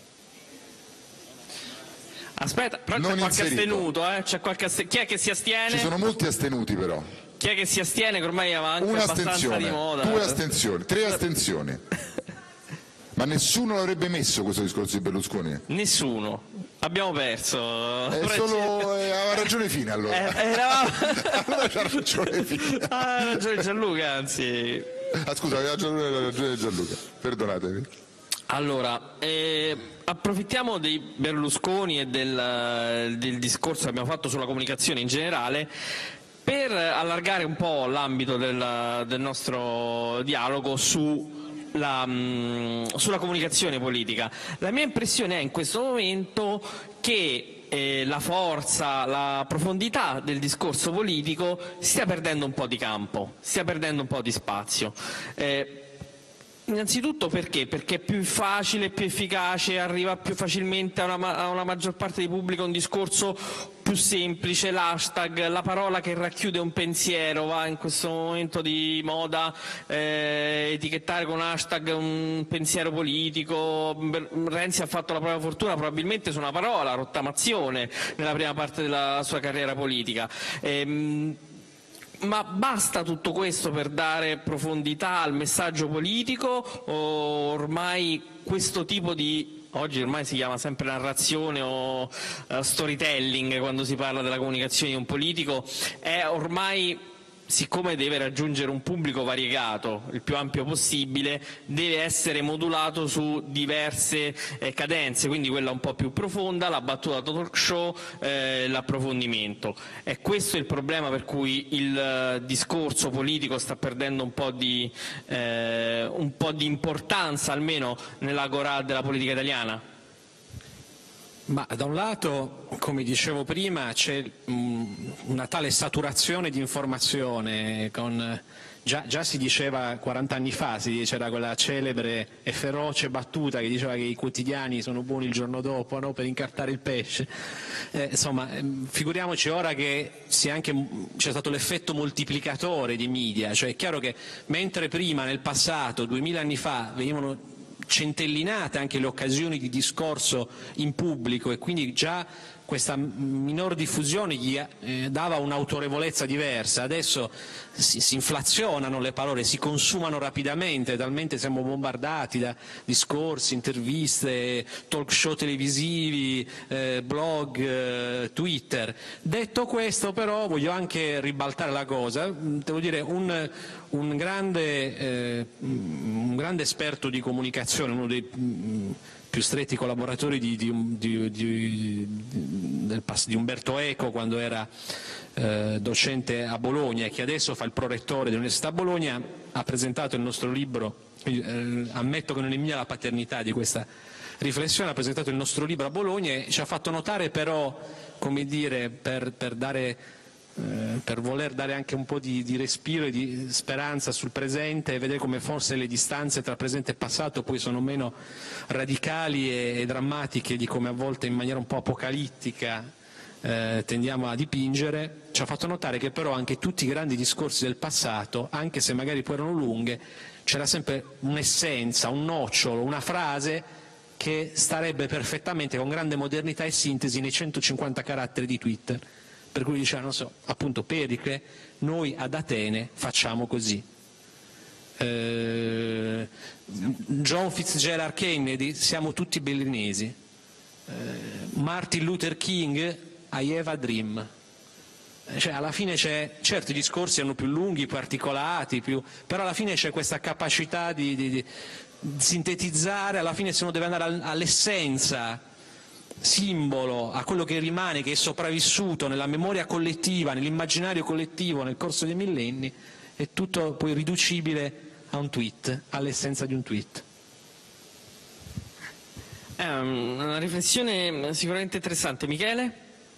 Aspetta, però c'è qualche astenuto, chi è che si astiene? Ci sono molti astenuti però. Chi è che si astiene, che ormai va anche abbastanza di moda? 2 astensioni, 3 astensioni. Ma nessuno l'avrebbe messo questo discorso di Berlusconi? Nessuno. Abbiamo perso. Aveva ragione Fine allora. Allora c'ha ragione Fine. Ha ragione Gianluca, anzi. Scusa, aveva ragione Gianluca. Perdonatemi. Allora, approfittiamo dei Berlusconi e del discorso che abbiamo fatto sulla comunicazione in generale per allargare un po' l'ambito del nostro dialogo sulla comunicazione politica. La mia impressione è in questo momento che la forza, la profondità del discorso politico stia perdendo un po' di campo, stia perdendo un po' di spazio. Innanzitutto perché? Perché è più facile, più efficace, arriva più facilmente a una maggior parte di pubblico un discorso più semplice, l'hashtag, la parola che racchiude un pensiero, va in questo momento di moda etichettare con hashtag un pensiero politico. Renzi ha fatto la propria fortuna probabilmente su una parola, rottamazione, nella prima parte della sua carriera politica. Ma basta tutto questo per dare profondità al messaggio politico, o ormai questo tipo di, oggi ormai si chiama sempre narrazione o storytelling quando si parla della comunicazione di un politico, è ormai, siccome deve raggiungere un pubblico variegato, il più ampio possibile, deve essere modulato su diverse cadenze, quindi quella un po' più profonda, la battuta talk show, l'approfondimento. È questo il problema per cui il discorso politico sta perdendo un po' di importanza, almeno nell'agorà della politica italiana? Ma da un lato, come dicevo prima, c'è una tale saturazione di informazione, già si diceva 40 anni fa, c'era quella celebre e feroce battuta che diceva che i quotidiani sono buoni il giorno dopo, no? Per incartare il pesce. Insomma, figuriamoci ora che c'è stato l'effetto moltiplicatore di media, cioè è chiaro che mentre prima nel passato, 2000 anni fa, venivano centellinate anche le occasioni di discorso in pubblico e quindi già questa minor diffusione gli dava un'autorevolezza diversa. Adesso si inflazionano le parole, si consumano rapidamente, talmente siamo bombardati da discorsi, interviste, talk show televisivi, blog, Twitter. Detto questo, però, voglio anche ribaltare la cosa. Devo dire, un grande esperto di comunicazione, uno dei più stretti collaboratori di Umberto Eco quando era docente a Bologna e che adesso fa il prorettore dell'Università Bologna, ha presentato il nostro libro, ammetto che non è mia la paternità di questa riflessione, ha presentato il nostro libro a Bologna e ci ha fatto notare però, come dire, per voler dare anche un po' di respiro e di speranza sul presente e vedere come forse le distanze tra presente e passato poi sono meno radicali e drammatiche di come a volte in maniera un po' apocalittica tendiamo a dipingere. Ci ha fatto notare che però anche tutti i grandi discorsi del passato, anche se magari poi erano lunghe, c'era sempre un'essenza, un nocciolo, una frase che starebbe perfettamente con grande modernità e sintesi nei 150 caratteri di Twitter. Per cui diceva, non so, appunto Pericle, noi ad Atene facciamo così. John Fitzgerald Kennedy, siamo tutti bellinesi. Martin Luther King, I have a dream. Cioè, alla fine certo i discorsi erano più lunghi, più articolati, però alla fine c'è questa capacità di sintetizzare, alla fine se uno deve andare all'essenza, simbolo, a quello che rimane, che è sopravvissuto nella memoria collettiva, nell'immaginario collettivo nel corso dei millenni, è tutto poi riducibile a un tweet, all'essenza di un tweet. È una riflessione sicuramente interessante. Michele?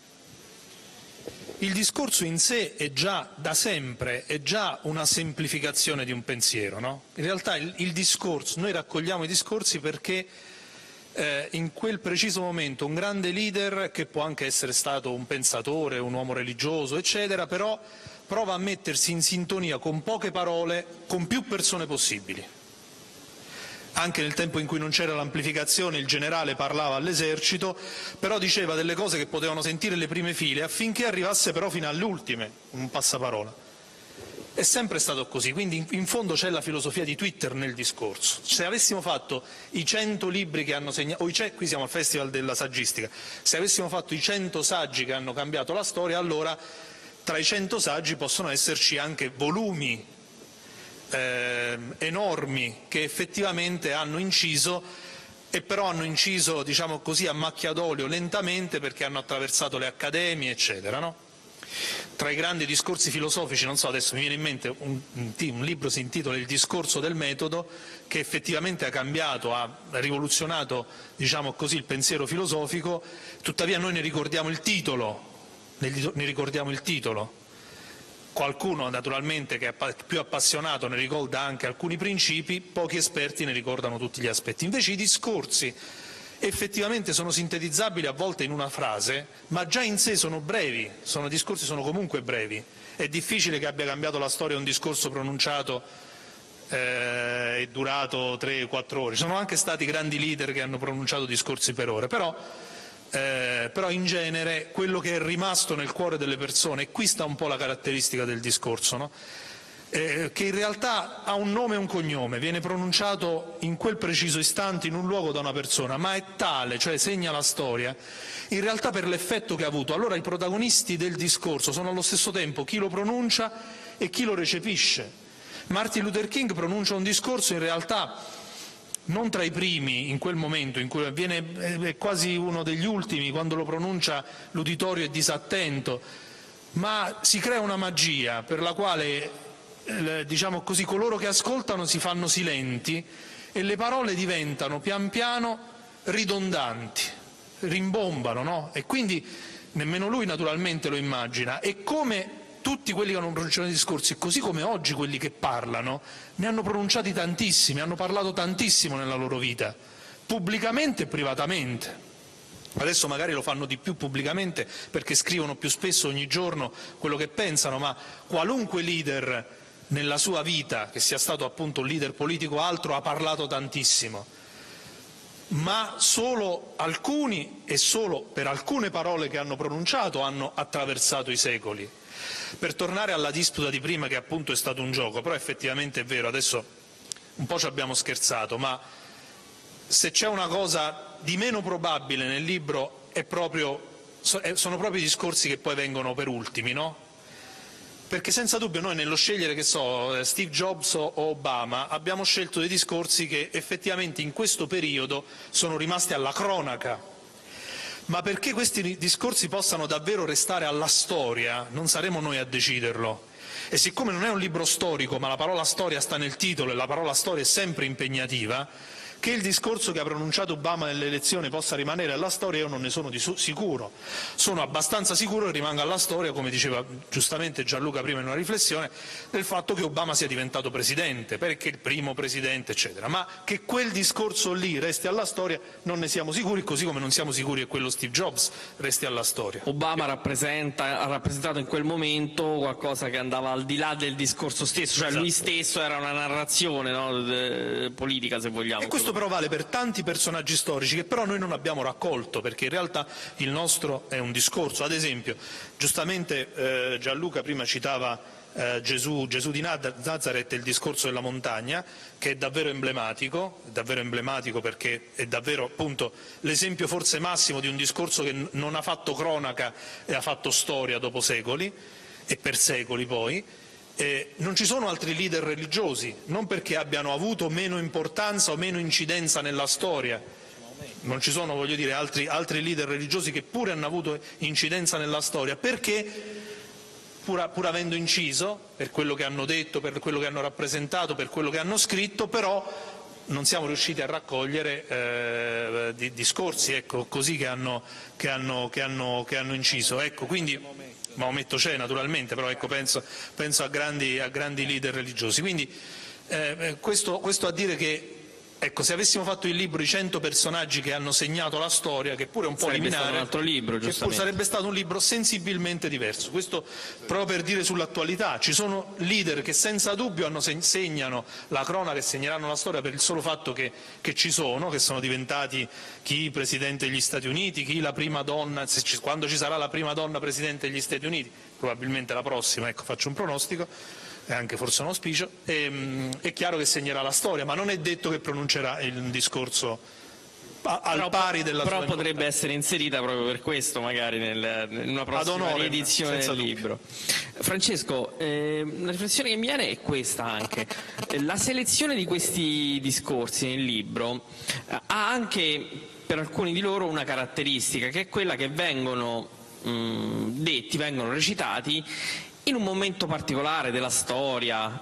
Il discorso in sé è già da sempre, è già una semplificazione di un pensiero, no? In realtà il discorso, noi raccogliamo i discorsi perché in quel preciso momento un grande leader, che può anche essere stato un pensatore, un uomo religioso, eccetera, però prova a mettersi in sintonia con poche parole con più persone possibili. Anche nel tempo in cui non c'era l'amplificazione il generale parlava all'esercito, però diceva delle cose che potevano sentire le prime file affinché arrivasse però fino alle ultime, un passaparola. È sempre stato così, quindi in fondo c'è la filosofia di Twitter nel discorso. Se avessimo fatto i 100 libri che hanno segnato, qui siamo al Festival della Saggistica, se avessimo fatto i 100 saggi che hanno cambiato la storia, allora tra i 100 saggi possono esserci anche volumi enormi che effettivamente hanno inciso, e però hanno inciso, diciamo così, a macchia d'olio, lentamente, perché hanno attraversato le accademie, eccetera, no? Tra i grandi discorsi filosofici, non so, adesso mi viene in mente un libro si intitola Il discorso del metodo, che effettivamente ha cambiato, ha rivoluzionato, diciamo così, il pensiero filosofico, tuttavia noi ne ricordiamo il titolo, Qualcuno naturalmente che è più appassionato ne ricorda anche alcuni principi, pochi esperti ne ricordano tutti gli aspetti. Invece i discorsi effettivamente sono sintetizzabili a volte in una frase, ma già in sé sono brevi, i discorsi sono comunque brevi. È difficile che abbia cambiato la storia un discorso pronunciato e durato 3-4 ore. Ci sono anche stati grandi leader che hanno pronunciato discorsi per ore, però in genere quello che è rimasto nel cuore delle persone, e qui sta un po' la caratteristica del discorso, no? Che in realtà ha un nome e un cognome, viene pronunciato in quel preciso istante in un luogo da una persona, ma è tale, cioè segna la storia, in realtà per l'effetto che ha avuto. Allora i protagonisti del discorso sono allo stesso tempo chi lo pronuncia e chi lo recepisce. Martin Luther King pronuncia un discorso in realtà non tra i primi in quel momento, in cui è quasi uno degli ultimi, quando lo pronuncia l'uditorio è disattento, ma si crea una magia per la quale, diciamo così, coloro che ascoltano si fanno silenti e le parole diventano pian piano ridondanti, rimbombano, no? E quindi nemmeno lui naturalmente lo immagina, e come tutti quelli che hanno pronunciato i discorsi, così come oggi quelli che parlano, ne hanno pronunciati tantissimi, hanno parlato tantissimo nella loro vita, pubblicamente e privatamente. Adesso magari lo fanno di più pubblicamente perché scrivono più spesso ogni giorno quello che pensano, ma qualunque leader nella sua vita, che sia stato appunto un leader politico o altro, ha parlato tantissimo. ma solo alcuni e solo per alcune parole che hanno pronunciato hanno attraversato i secoli. Per tornare alla disputa di prima, che appunto è stato un gioco, però effettivamente è vero, adesso un po' ci abbiamo scherzato, ma se c'è una cosa di meno probabile nel libro sono proprio i discorsi che poi vengono per ultimi, no? Perché senza dubbio noi nello scegliere, che so, Steve Jobs o Obama, abbiamo scelto dei discorsi che effettivamente in questo periodo sono rimasti alla cronaca. Ma perché questi discorsi possano davvero restare alla storia, non saremo noi a deciderlo. E siccome non è un libro storico, ma la parola storia sta nel titolo e la parola storia è sempre impegnativa, che il discorso che ha pronunciato Obama nelle elezioni possa rimanere alla storia io non ne sono sicuro. Sono abbastanza sicuro che rimanga alla storia, come diceva giustamente Gianluca prima in una riflessione, del fatto che Obama sia diventato presidente, perché il primo presidente, eccetera. Ma che quel discorso lì resti alla storia non ne siamo sicuri, così come non siamo sicuri che quello Steve Jobs resti alla storia. Obama ha rappresentato in quel momento qualcosa che andava al di là del discorso stesso, cioè lui stesso era una narrazione, no, politica, se vogliamo. E questo però vale per tanti personaggi storici che però noi non abbiamo raccolto, perché in realtà il nostro è un discorso. Ad esempio, giustamente Gianluca prima citava Gesù di Nazareth e il discorso della montagna, che è davvero emblematico perché è davvero appunto l'esempio forse massimo di un discorso che non ha fatto cronaca e ha fatto storia dopo secoli e per secoli poi. Non ci sono altri leader religiosi, non perché abbiano avuto meno importanza o meno incidenza nella storia, non ci sono, voglio dire, altri leader religiosi che pure hanno avuto incidenza nella storia, perché pur avendo inciso per quello che hanno detto, per quello che hanno rappresentato, per quello che hanno scritto, però non siamo riusciti a raccogliere discorsi, ecco, così che hanno inciso. Ecco, quindi Maometto c'è naturalmente, però ecco, penso a grandi leader religiosi. Quindi questo a dire che, ecco, se avessimo fatto il libro I 100 personaggi che hanno segnato la storia, che pure è un po' liminare, un altro libro, che pure sarebbe stato un libro sensibilmente diverso. Questo proprio per dire sull'attualità. Ci sono leader che senza dubbio segnano la cronaca e segneranno la storia per il solo fatto che ci sono, che sono diventati chi presidente degli Stati Uniti, chi la prima donna, quando ci sarà la prima donna presidente degli Stati Uniti, probabilmente la prossima, ecco, faccio un pronostico, è anche forse un auspicio, è chiaro che segnerà la storia, ma non è detto che pronuncerà il discorso al pari della sua però potrebbe essere inserita proprio per questo, magari in una prossima riedizione del libro. Francesco, una riflessione che mi viene è questa anche. La selezione di questi discorsi nel libro ha anche per alcuni di loro una caratteristica, che è quella che vengono detti, vengono recitati in un momento particolare della storia,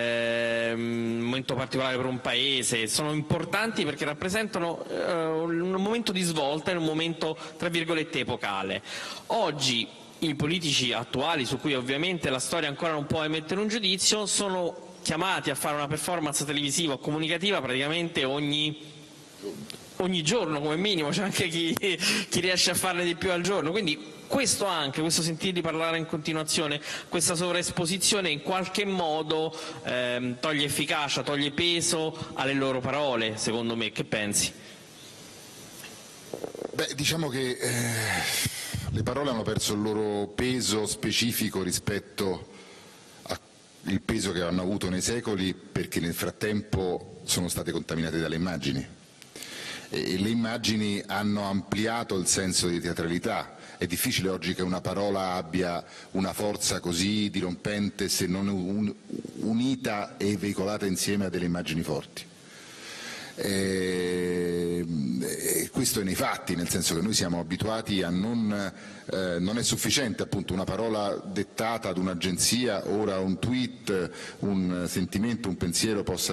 un momento particolare per un paese. Sono importanti perché rappresentano un momento di svolta, in un momento tra virgolette epocale. Oggi i politici attuali, su cui ovviamente la storia ancora non può emettere un giudizio, sono chiamati a fare una performance televisiva o comunicativa praticamente ogni giorno come minimo, c'è anche chi riesce a farne di più al giorno, quindi questo sentirli parlare in continuazione, questa sovraesposizione in qualche modo toglie efficacia, toglie peso alle loro parole, secondo me. Che pensi? Beh, diciamo che le parole hanno perso il loro peso specifico rispetto al peso che hanno avuto nei secoli, perché nel frattempo sono state contaminate dalle immagini. E le immagini hanno ampliato il senso di teatralità. È difficile oggi che una parola abbia una forza così dirompente se non unita e veicolata insieme a delle immagini forti. Questo è nei fatti, nel senso che noi siamo abituati a non è sufficiente appunto una parola dettata ad un'agenzia, ora un tweet, un sentimento, un pensiero possa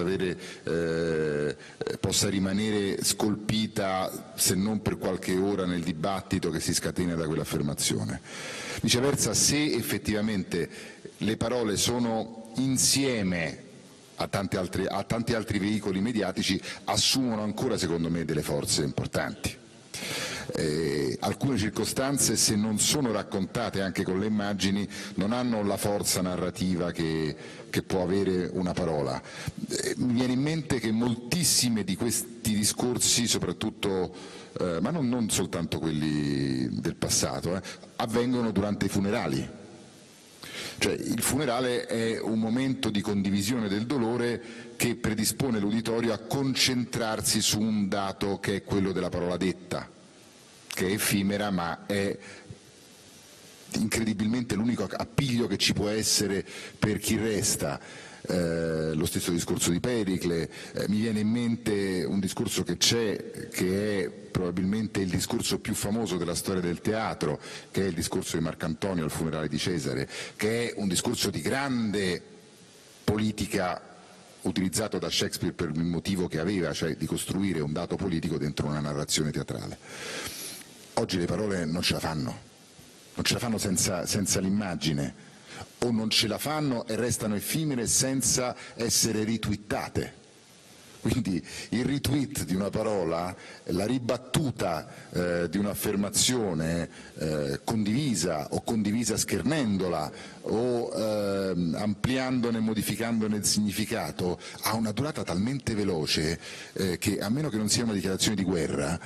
rimanere scolpita, se non per qualche ora, nel dibattito che si scatena da quell'affermazione. Viceversa, se effettivamente le parole sono insieme a tanti altri veicoli mediatici, assumono ancora, secondo me, delle forze importanti. Alcune circostanze, se non sono raccontate anche con le immagini, non hanno la forza narrativa che può avere una parola. Mi viene in mente che moltissimi di questi discorsi, soprattutto, ma non soltanto quelli del passato, avvengono durante i funerali. Cioè, il funerale è un momento di condivisione del dolore che predispone l'uditorio a concentrarsi su un dato che è quello della parola detta, che è effimera ma è incredibilmente l'unico appiglio che ci può essere per chi resta. Lo stesso discorso di Pericle, mi viene in mente un discorso che c'è, che è probabilmente il discorso più famoso della storia del teatro, che è il discorso di Marcantonio al funerale di Cesare, che è un discorso di grande politica utilizzato da Shakespeare per il motivo che aveva, cioè di costruire un dato politico dentro una narrazione teatrale. Oggi le parole non ce la fanno senza l'immagine, o non ce la fanno e restano effimere senza essere ritwittate. Quindi il retweet di una parola, la ribattuta di un'affermazione condivisa o condivisa schernendola o ampliandone e modificandone il significato, ha una durata talmente veloce che, a meno che non sia una dichiarazione di guerra,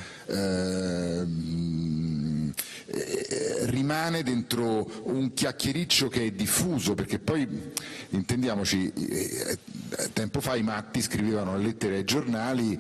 rimane dentro un chiacchiericcio che è diffuso, perché poi, intendiamoci, tempo fa i matti scrivevano le lettere ai giornali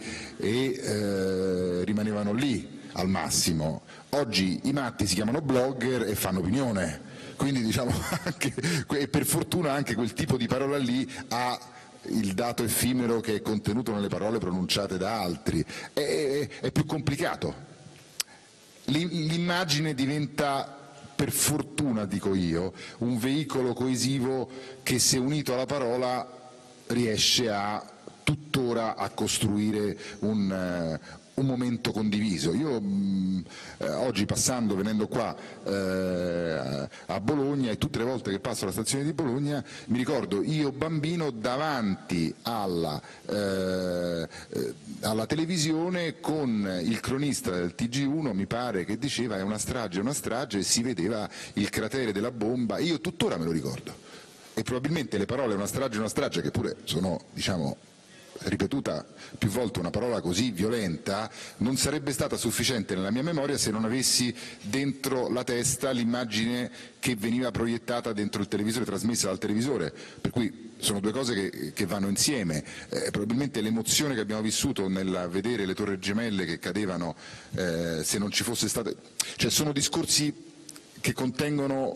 e rimanevano lì al massimo. Oggi i matti si chiamano blogger e fanno opinione, quindi diciamo anche, e per fortuna anche quel tipo di parola lì ha il dato effimero che è contenuto nelle parole pronunciate da altri. È più complicato. L'immagine diventa, per fortuna dico io, un veicolo coesivo che, se unito alla parola, riesce tuttora a costruire un momento condiviso. Io oggi, venendo qua a Bologna, e tutte le volte che passo alla stazione di Bologna, mi ricordo io bambino davanti alla televisione con il cronista del TG1, mi pare, che diceva è una strage, e si vedeva il cratere della bomba. Io tuttora me lo ricordo, e probabilmente le parole una strage, che pure sono, diciamo, ripetuta più volte, una parola così violenta, non sarebbe stata sufficiente nella mia memoria se non avessi dentro la testa l'immagine che veniva proiettata dentro il televisore, trasmessa dal televisore, per cui sono due cose che vanno insieme. Probabilmente l'emozione che abbiamo vissuto nel vedere le Torri Gemelle che cadevano, se non ci fosse stato, cioè sono discorsi che contengono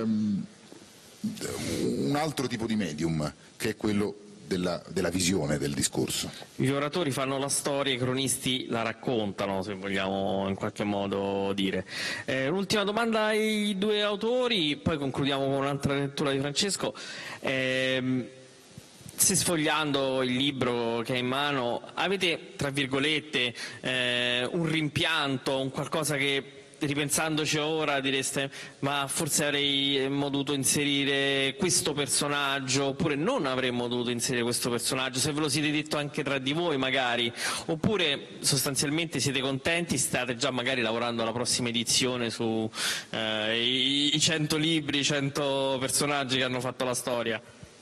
un altro tipo di medium, che è quello della visione del discorso. Gli oratori fanno la storia, i cronisti la raccontano, se vogliamo in qualche modo dire. Un'ultima domanda ai due autori, poi concludiamo con un'altra lettura di Francesco. Se sfogliando il libro che è in mano avete, tra virgolette, un rimpianto, un qualcosa che, ripensandoci ora, direste ma forse avrei dovuto inserire questo personaggio, oppure non avremmo dovuto inserire questo personaggio, se ve lo siete detto anche tra di voi magari, oppure sostanzialmente siete contenti, state già magari lavorando alla prossima edizione su i 100 libri, 100 personaggi che hanno fatto la storia?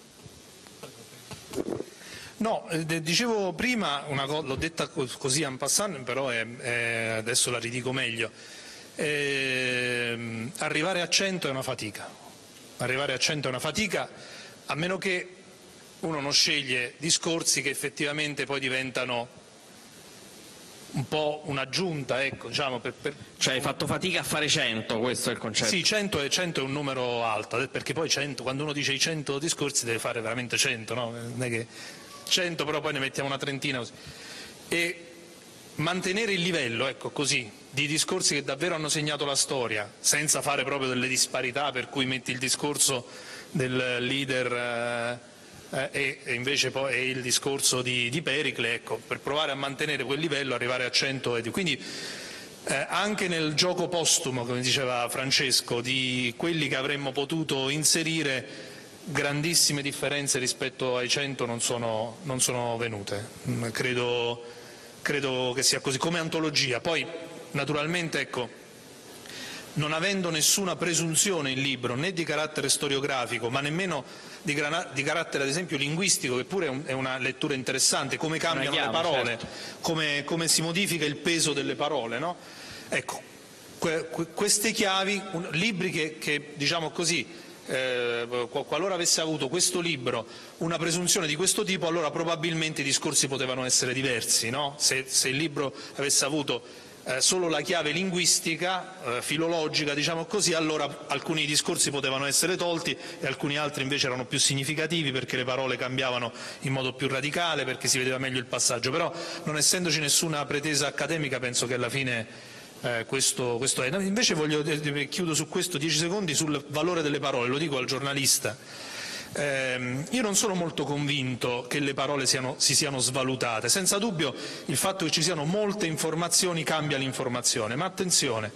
No, dicevo prima una cosa, l'ho detta così en passant, però adesso la ridico meglio. Arrivare a 100 è una fatica, a meno che uno non sceglie discorsi che effettivamente poi diventano un po' un'aggiunta, ecco, diciamo, Cioè hai fatto fatica a fare 100, questo è il concetto? Sì, 100 è un numero alto, perché poi 100, quando uno dice i 100 discorsi deve fare veramente 100, no? Non è che 100 però poi ne mettiamo una trentina così. E mantenere il livello, ecco, così, di discorsi che davvero hanno segnato la storia, senza fare proprio delle disparità per cui metti il discorso del leader e invece poi è il discorso di Pericle, ecco, per provare a mantenere quel livello, arrivare a 100. Quindi anche nel gioco postumo, come diceva Francesco, di quelli che avremmo potuto inserire, grandissime differenze rispetto ai 100 non sono venute. Credo che sia così, come antologia. Poi naturalmente, ecco, non avendo nessuna presunzione il libro, né di carattere storiografico, ma nemmeno di carattere ad esempio linguistico, che pure è una lettura interessante, come cambiano le parole, certo, come si modifica il peso delle parole, no? Ecco, queste chiavi, libri che diciamo così, qualora avesse avuto questo libro una presunzione di questo tipo, allora probabilmente i discorsi potevano essere diversi, no? Se il libro avesse avuto solo la chiave linguistica, filologica, diciamo così, allora alcuni discorsi potevano essere tolti e alcuni altri invece erano più significativi perché le parole cambiavano in modo più radicale, perché si vedeva meglio il passaggio. Però, non essendoci nessuna pretesa accademica, penso che alla fine questo è. Invece chiudo su questo 10 secondi, sul valore delle parole, lo dico al giornalista. Io non sono molto convinto che le parole si siano svalutate. Senza dubbio il fatto che ci siano molte informazioni cambia l'informazione, ma attenzione,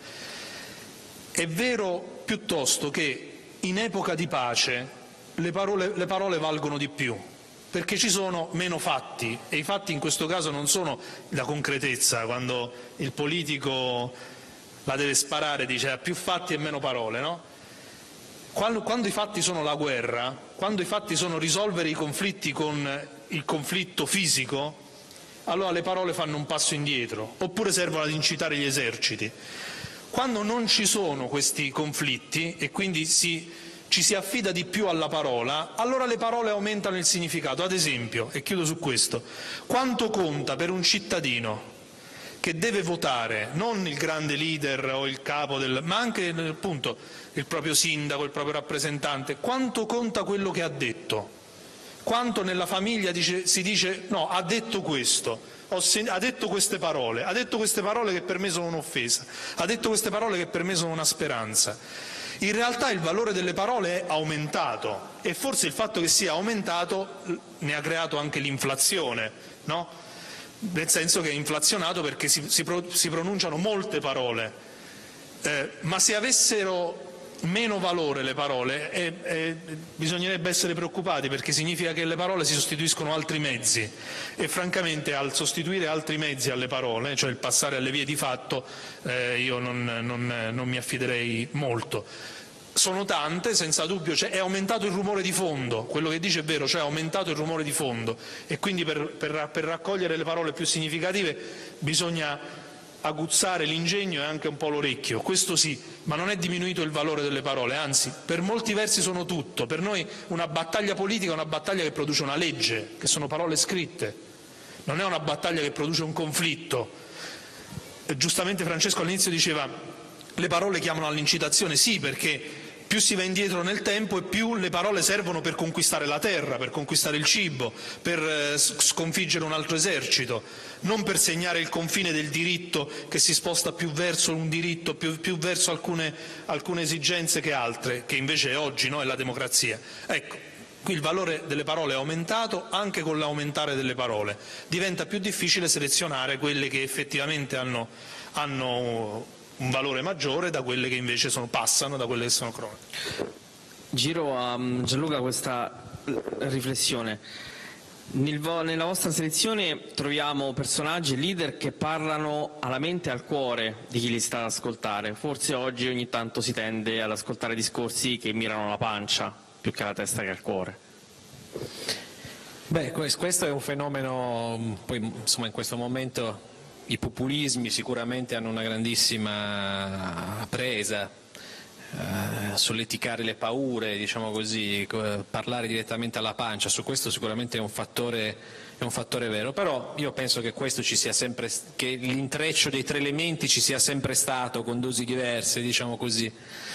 è vero piuttosto che in epoca di pace le parole valgono di più, perché ci sono meno fatti, e i fatti in questo caso non sono la concretezza, quando il politico la deve sparare dice più fatti e meno parole, no? Quando i fatti sono la guerra, quando i fatti sono risolvere i conflitti con il conflitto fisico, allora le parole fanno un passo indietro, oppure servono ad incitare gli eserciti. Quando non ci sono questi conflitti e quindi ci si affida di più alla parola, allora le parole aumentano il significato. Ad esempio, e chiudo su questo, quanto conta per un cittadino che deve votare non il grande leader o il capo ma anche appunto il proprio sindaco, il proprio rappresentante, quanto conta quello che ha detto? Quanto nella famiglia si dice no, ha detto questo, ha detto queste parole che per me sono un'offesa, ha detto queste parole che per me sono una speranza. In realtà il valore delle parole è aumentato, e forse il fatto che sia aumentato ne ha creato anche l'inflazione, no? Nel senso che è inflazionato perché si pronunciano molte parole, ma se avessero meno valore le parole bisognerebbe essere preoccupati, perché significa che le parole si sostituiscono altri mezzi, e francamente al sostituire altri mezzi alle parole, cioè il passare alle vie di fatto, io non mi affiderei molto. Sono tante, senza dubbio, è aumentato il rumore di fondo, quello che dice è vero, cioè è aumentato il rumore di fondo, e quindi per raccogliere le parole più significative bisogna aguzzare l'ingegno e anche un po' l'orecchio, questo sì, ma non è diminuito il valore delle parole, anzi per molti versi sono tutto. Per noi una battaglia politica è una battaglia che produce una legge, che sono parole scritte, non è una battaglia che produce un conflitto. Giustamente Francesco all'inizio diceva le parole chiamano all'incitazione, sì, perché più si va indietro nel tempo e più le parole servono per conquistare la terra, per conquistare il cibo, per sconfiggere un altro esercito, non per segnare il confine del diritto che si sposta più verso un diritto, più verso alcune esigenze che altre, che invece oggi è la democrazia. Ecco, qui il valore delle parole è aumentato anche con l'aumentare delle parole. Diventa più difficile selezionare quelle che effettivamente hanno un valore maggiore da quelle che invece passano, da quelle che sono cronache. Giro a Gianluca questa riflessione. Nella vostra selezione troviamo personaggi e leader che parlano alla mente e al cuore di chi li sta ad ascoltare. Forse oggi ogni tanto si tende ad ascoltare discorsi che mirano alla pancia più che alla testa che al cuore. Beh, questo è un fenomeno, poi insomma in questo momento i populismi sicuramente hanno una grandissima presa, solleticare le paure, diciamo così, parlare direttamente alla pancia, su questo sicuramente è un fattore vero, però io penso che questo che l'intreccio dei tre elementi ci sia sempre stato con dosi diverse, diciamo così.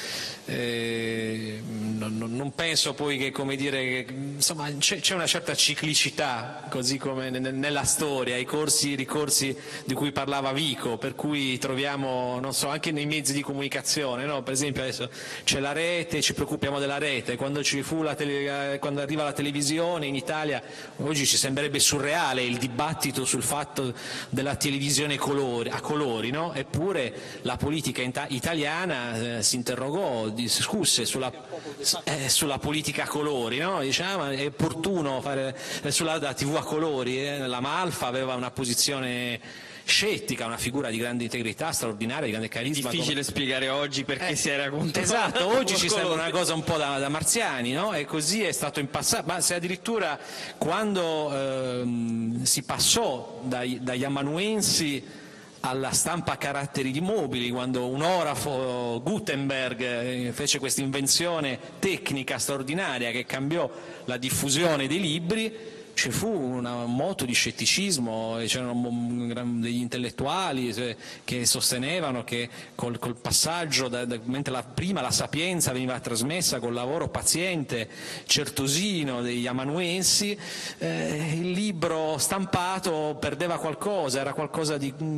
Non penso poi che, come dire, insomma c'è una certa ciclicità, così come nella storia, i ricorsi di cui parlava Vico, per cui troviamo, non so, anche nei mezzi di comunicazione, no? Per esempio adesso c'è la rete, ci preoccupiamo della rete, quando arriva la televisione in Italia oggi ci sembrerebbe surreale il dibattito sul fatto della televisione a colori, no? Eppure la politica italiana si interrogò, discusse sulla politica a colori, no? Diciamo, è opportuno fare sulla TV a colori, la Malfa aveva una posizione scettica, una figura di grande integrità, straordinaria, di grande carisma. Difficile spiegare oggi perché si era contro. Esatto, oggi ci sembra una cosa un po' da marziani, no? E così è stato in passato, ma se addirittura quando si passò dagli amanuensi alla stampa a caratteri mobili, quando un orafo, Gutenberg, fece questa invenzione tecnica straordinaria che cambiò la diffusione dei libri, ci fu un moto di scetticismo, c'erano degli intellettuali che sostenevano che col passaggio, mentre prima la sapienza veniva trasmessa col lavoro paziente, certosino degli amanuensi, il libro stampato perdeva qualcosa, era qualcosa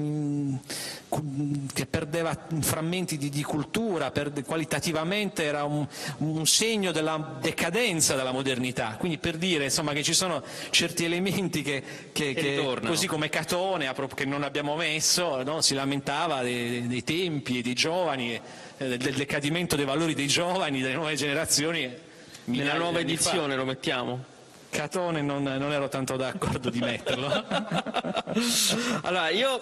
che perdeva frammenti di cultura, qualitativamente era un segno della decadenza della modernità. Quindi, per dire, insomma, che ci sono certi elementi che così come Catone, che non abbiamo messo, no? Si lamentava dei tempi e dei giovani, del decadimento dei valori dei giovani, delle nuove generazioni. Nella nuova edizione lo mettiamo? Catone non ero tanto d'accordo di metterlo. Allora, io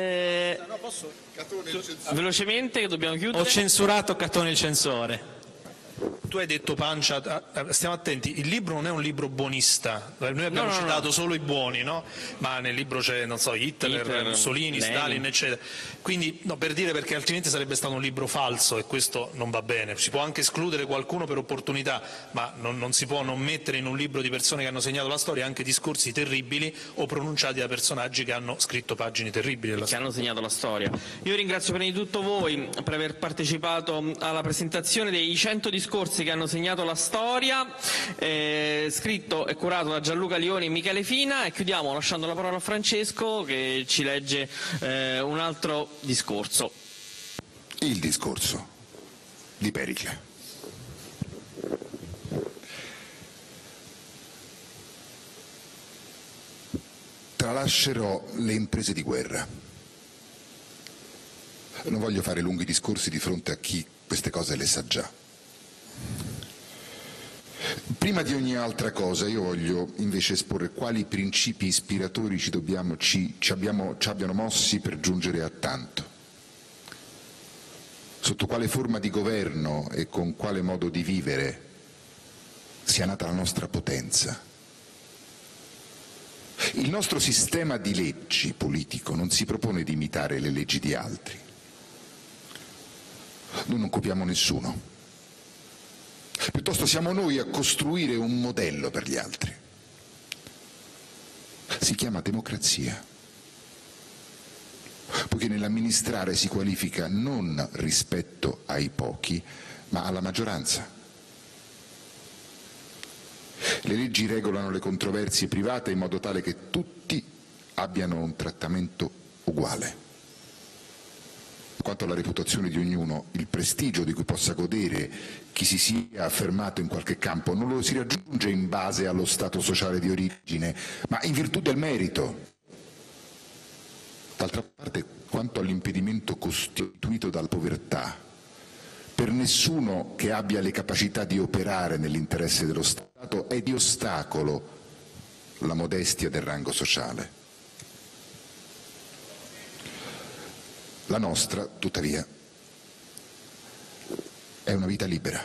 velocemente, che dobbiamo chiudere. Ho censurato Catone il censore. Tu hai detto, Pancia, stiamo attenti, il libro non è un libro buonista, noi abbiamo citato solo i buoni, no? Ma nel libro c'è, non so, Hitler, Mussolini, Lenin, Stalin, eccetera. Quindi, no, per dire, perché altrimenti sarebbe stato un libro falso e questo non va bene. Si può anche escludere qualcuno per opportunità, ma non si può non mettere in un libro di persone che hanno segnato la storia anche discorsi terribili o pronunciati da personaggi che hanno scritto pagine terribili della storia. Che hanno segnato la storia. Io ringrazio prima di tutto voi per aver partecipato alla presentazione dei 100 discorsi che hanno segnato la storia, scritto e curato da Gianluca Lioni e Michele Fina, e chiudiamo lasciando la parola a Francesco che ci legge un altro discorso. Il discorso di Pericle. Tralascerò le imprese di guerra. Non voglio fare lunghi discorsi di fronte a chi queste cose le sa già. Prima di ogni altra cosa io voglio invece esporre quali principi ispiratori ci abbiano mossi per giungere a tanto. Sotto quale forma di governo e con quale modo di vivere sia nata la nostra potenza. Il nostro sistema di leggi politico non si propone di imitare le leggi di altri. Noi non copiamo nessuno. Piuttosto siamo noi a costruire un modello per gli altri. Si chiama democrazia, poiché nell'amministrare si qualifica non rispetto ai pochi, ma alla maggioranza. Le leggi regolano le controversie private in modo tale che tutti abbiano un trattamento uguale. Quanto alla reputazione di ognuno, il prestigio di cui possa godere chi si sia affermato in qualche campo non lo si raggiunge in base allo stato sociale di origine, ma in virtù del merito. D'altra parte, quanto all'impedimento costituito dalla povertà, per nessuno che abbia le capacità di operare nell'interesse dello Stato è di ostacolo la modestia del rango sociale. La nostra, tuttavia, è una vita libera,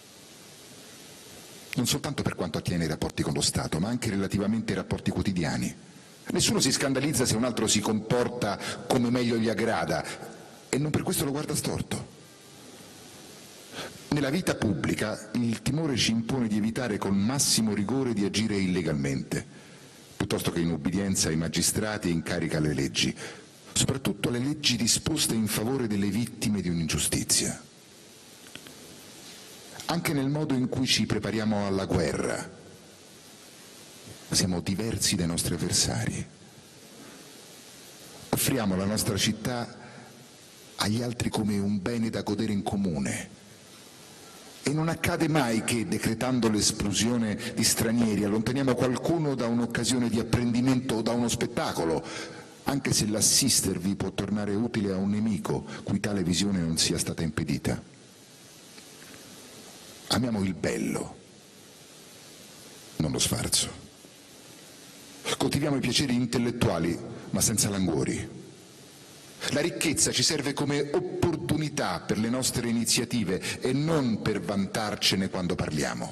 non soltanto per quanto attiene ai rapporti con lo Stato, ma anche relativamente ai rapporti quotidiani. Nessuno si scandalizza se un altro si comporta come meglio gli aggrada e non per questo lo guarda storto. Nella vita pubblica il timore ci impone di evitare con massimo rigore di agire illegalmente, piuttosto che in ubbidienza ai magistrati e in carica alle leggi, soprattutto le leggi disposte in favore delle vittime di un'ingiustizia. Anche nel modo in cui ci prepariamo alla guerra, siamo diversi dai nostri avversari. Offriamo la nostra città agli altri come un bene da godere in comune. E non accade mai che, decretando l'esplosione di stranieri, allontaniamo qualcuno da un'occasione di apprendimento o da uno spettacolo, anche se l'assistervi può tornare utile a un nemico cui tale visione non sia stata impedita. Amiamo il bello, non lo sfarzo. Coltiviamo i piaceri intellettuali, ma senza languori. La ricchezza ci serve come opportunità per le nostre iniziative e non per vantarcene quando parliamo.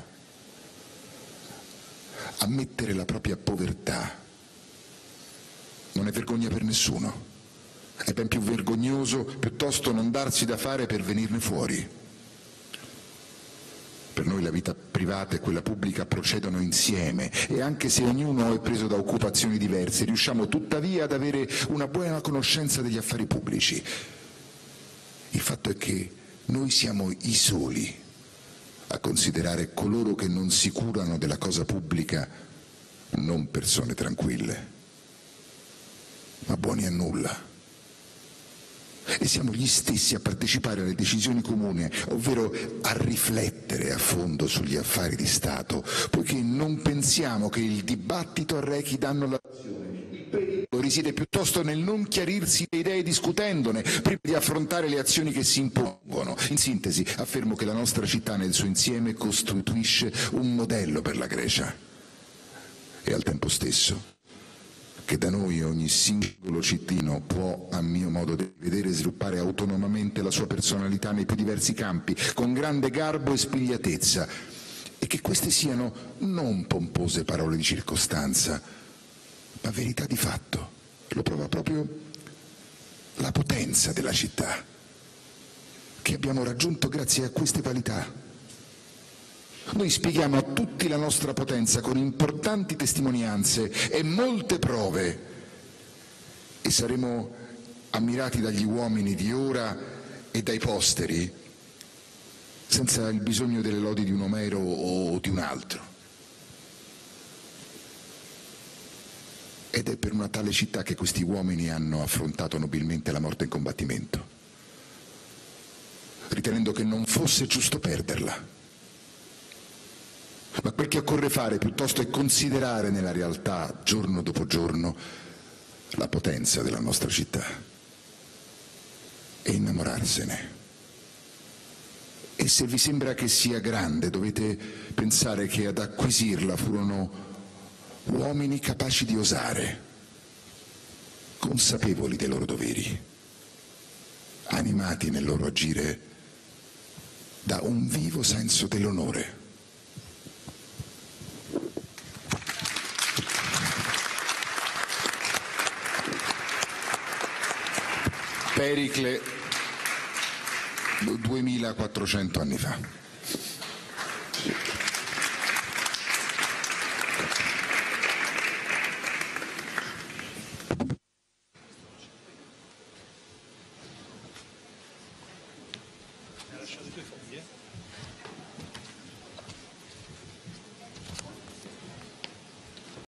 Ammettere la propria povertà non è vergogna per nessuno, è ben più vergognoso piuttosto non darsi da fare per venirne fuori. Per noi la vita privata e quella pubblica procedono insieme e anche se ognuno è preso da occupazioni diverse, riusciamo tuttavia ad avere una buona conoscenza degli affari pubblici. Il fatto è che noi siamo i soli a considerare coloro che non si curano della cosa pubblica non persone tranquille, ma buoni a nulla. E siamo gli stessi a partecipare alle decisioni comuni, ovvero a riflettere a fondo sugli affari di Stato, poiché non pensiamo che il dibattito arrechi danno alla nazione. Il pericolo risiede piuttosto nel non chiarirsi le idee discutendone, prima di affrontare le azioni che si impongono. In sintesi, affermo che la nostra città nel suo insieme costituisce un modello per la Grecia. E al tempo stesso che da noi ogni singolo cittadino può, a mio modo di vedere, sviluppare autonomamente la sua personalità nei più diversi campi, con grande garbo e spigliatezza, e che queste siano non pompose parole di circostanza, ma verità di fatto. Lo prova proprio la potenza della città, che abbiamo raggiunto grazie a queste qualità. Noi spieghiamo a tutti la nostra potenza con importanti testimonianze e molte prove e saremo ammirati dagli uomini di ora e dai posteri senza il bisogno delle lodi di un Omero o di un altro. Ed è per una tale città che questi uomini hanno affrontato nobilmente la morte in combattimento, ritenendo che non fosse giusto perderla. Ma quel che occorre fare piuttosto è considerare nella realtà, giorno dopo giorno, la potenza della nostra città e innamorarsene. E se vi sembra che sia grande, dovete pensare che ad acquisirla furono uomini capaci di osare, consapevoli dei loro doveri, animati nel loro agire da un vivo senso dell'onore. Pericle 2400 anni fa. Hai lasciato i tuoi fogli,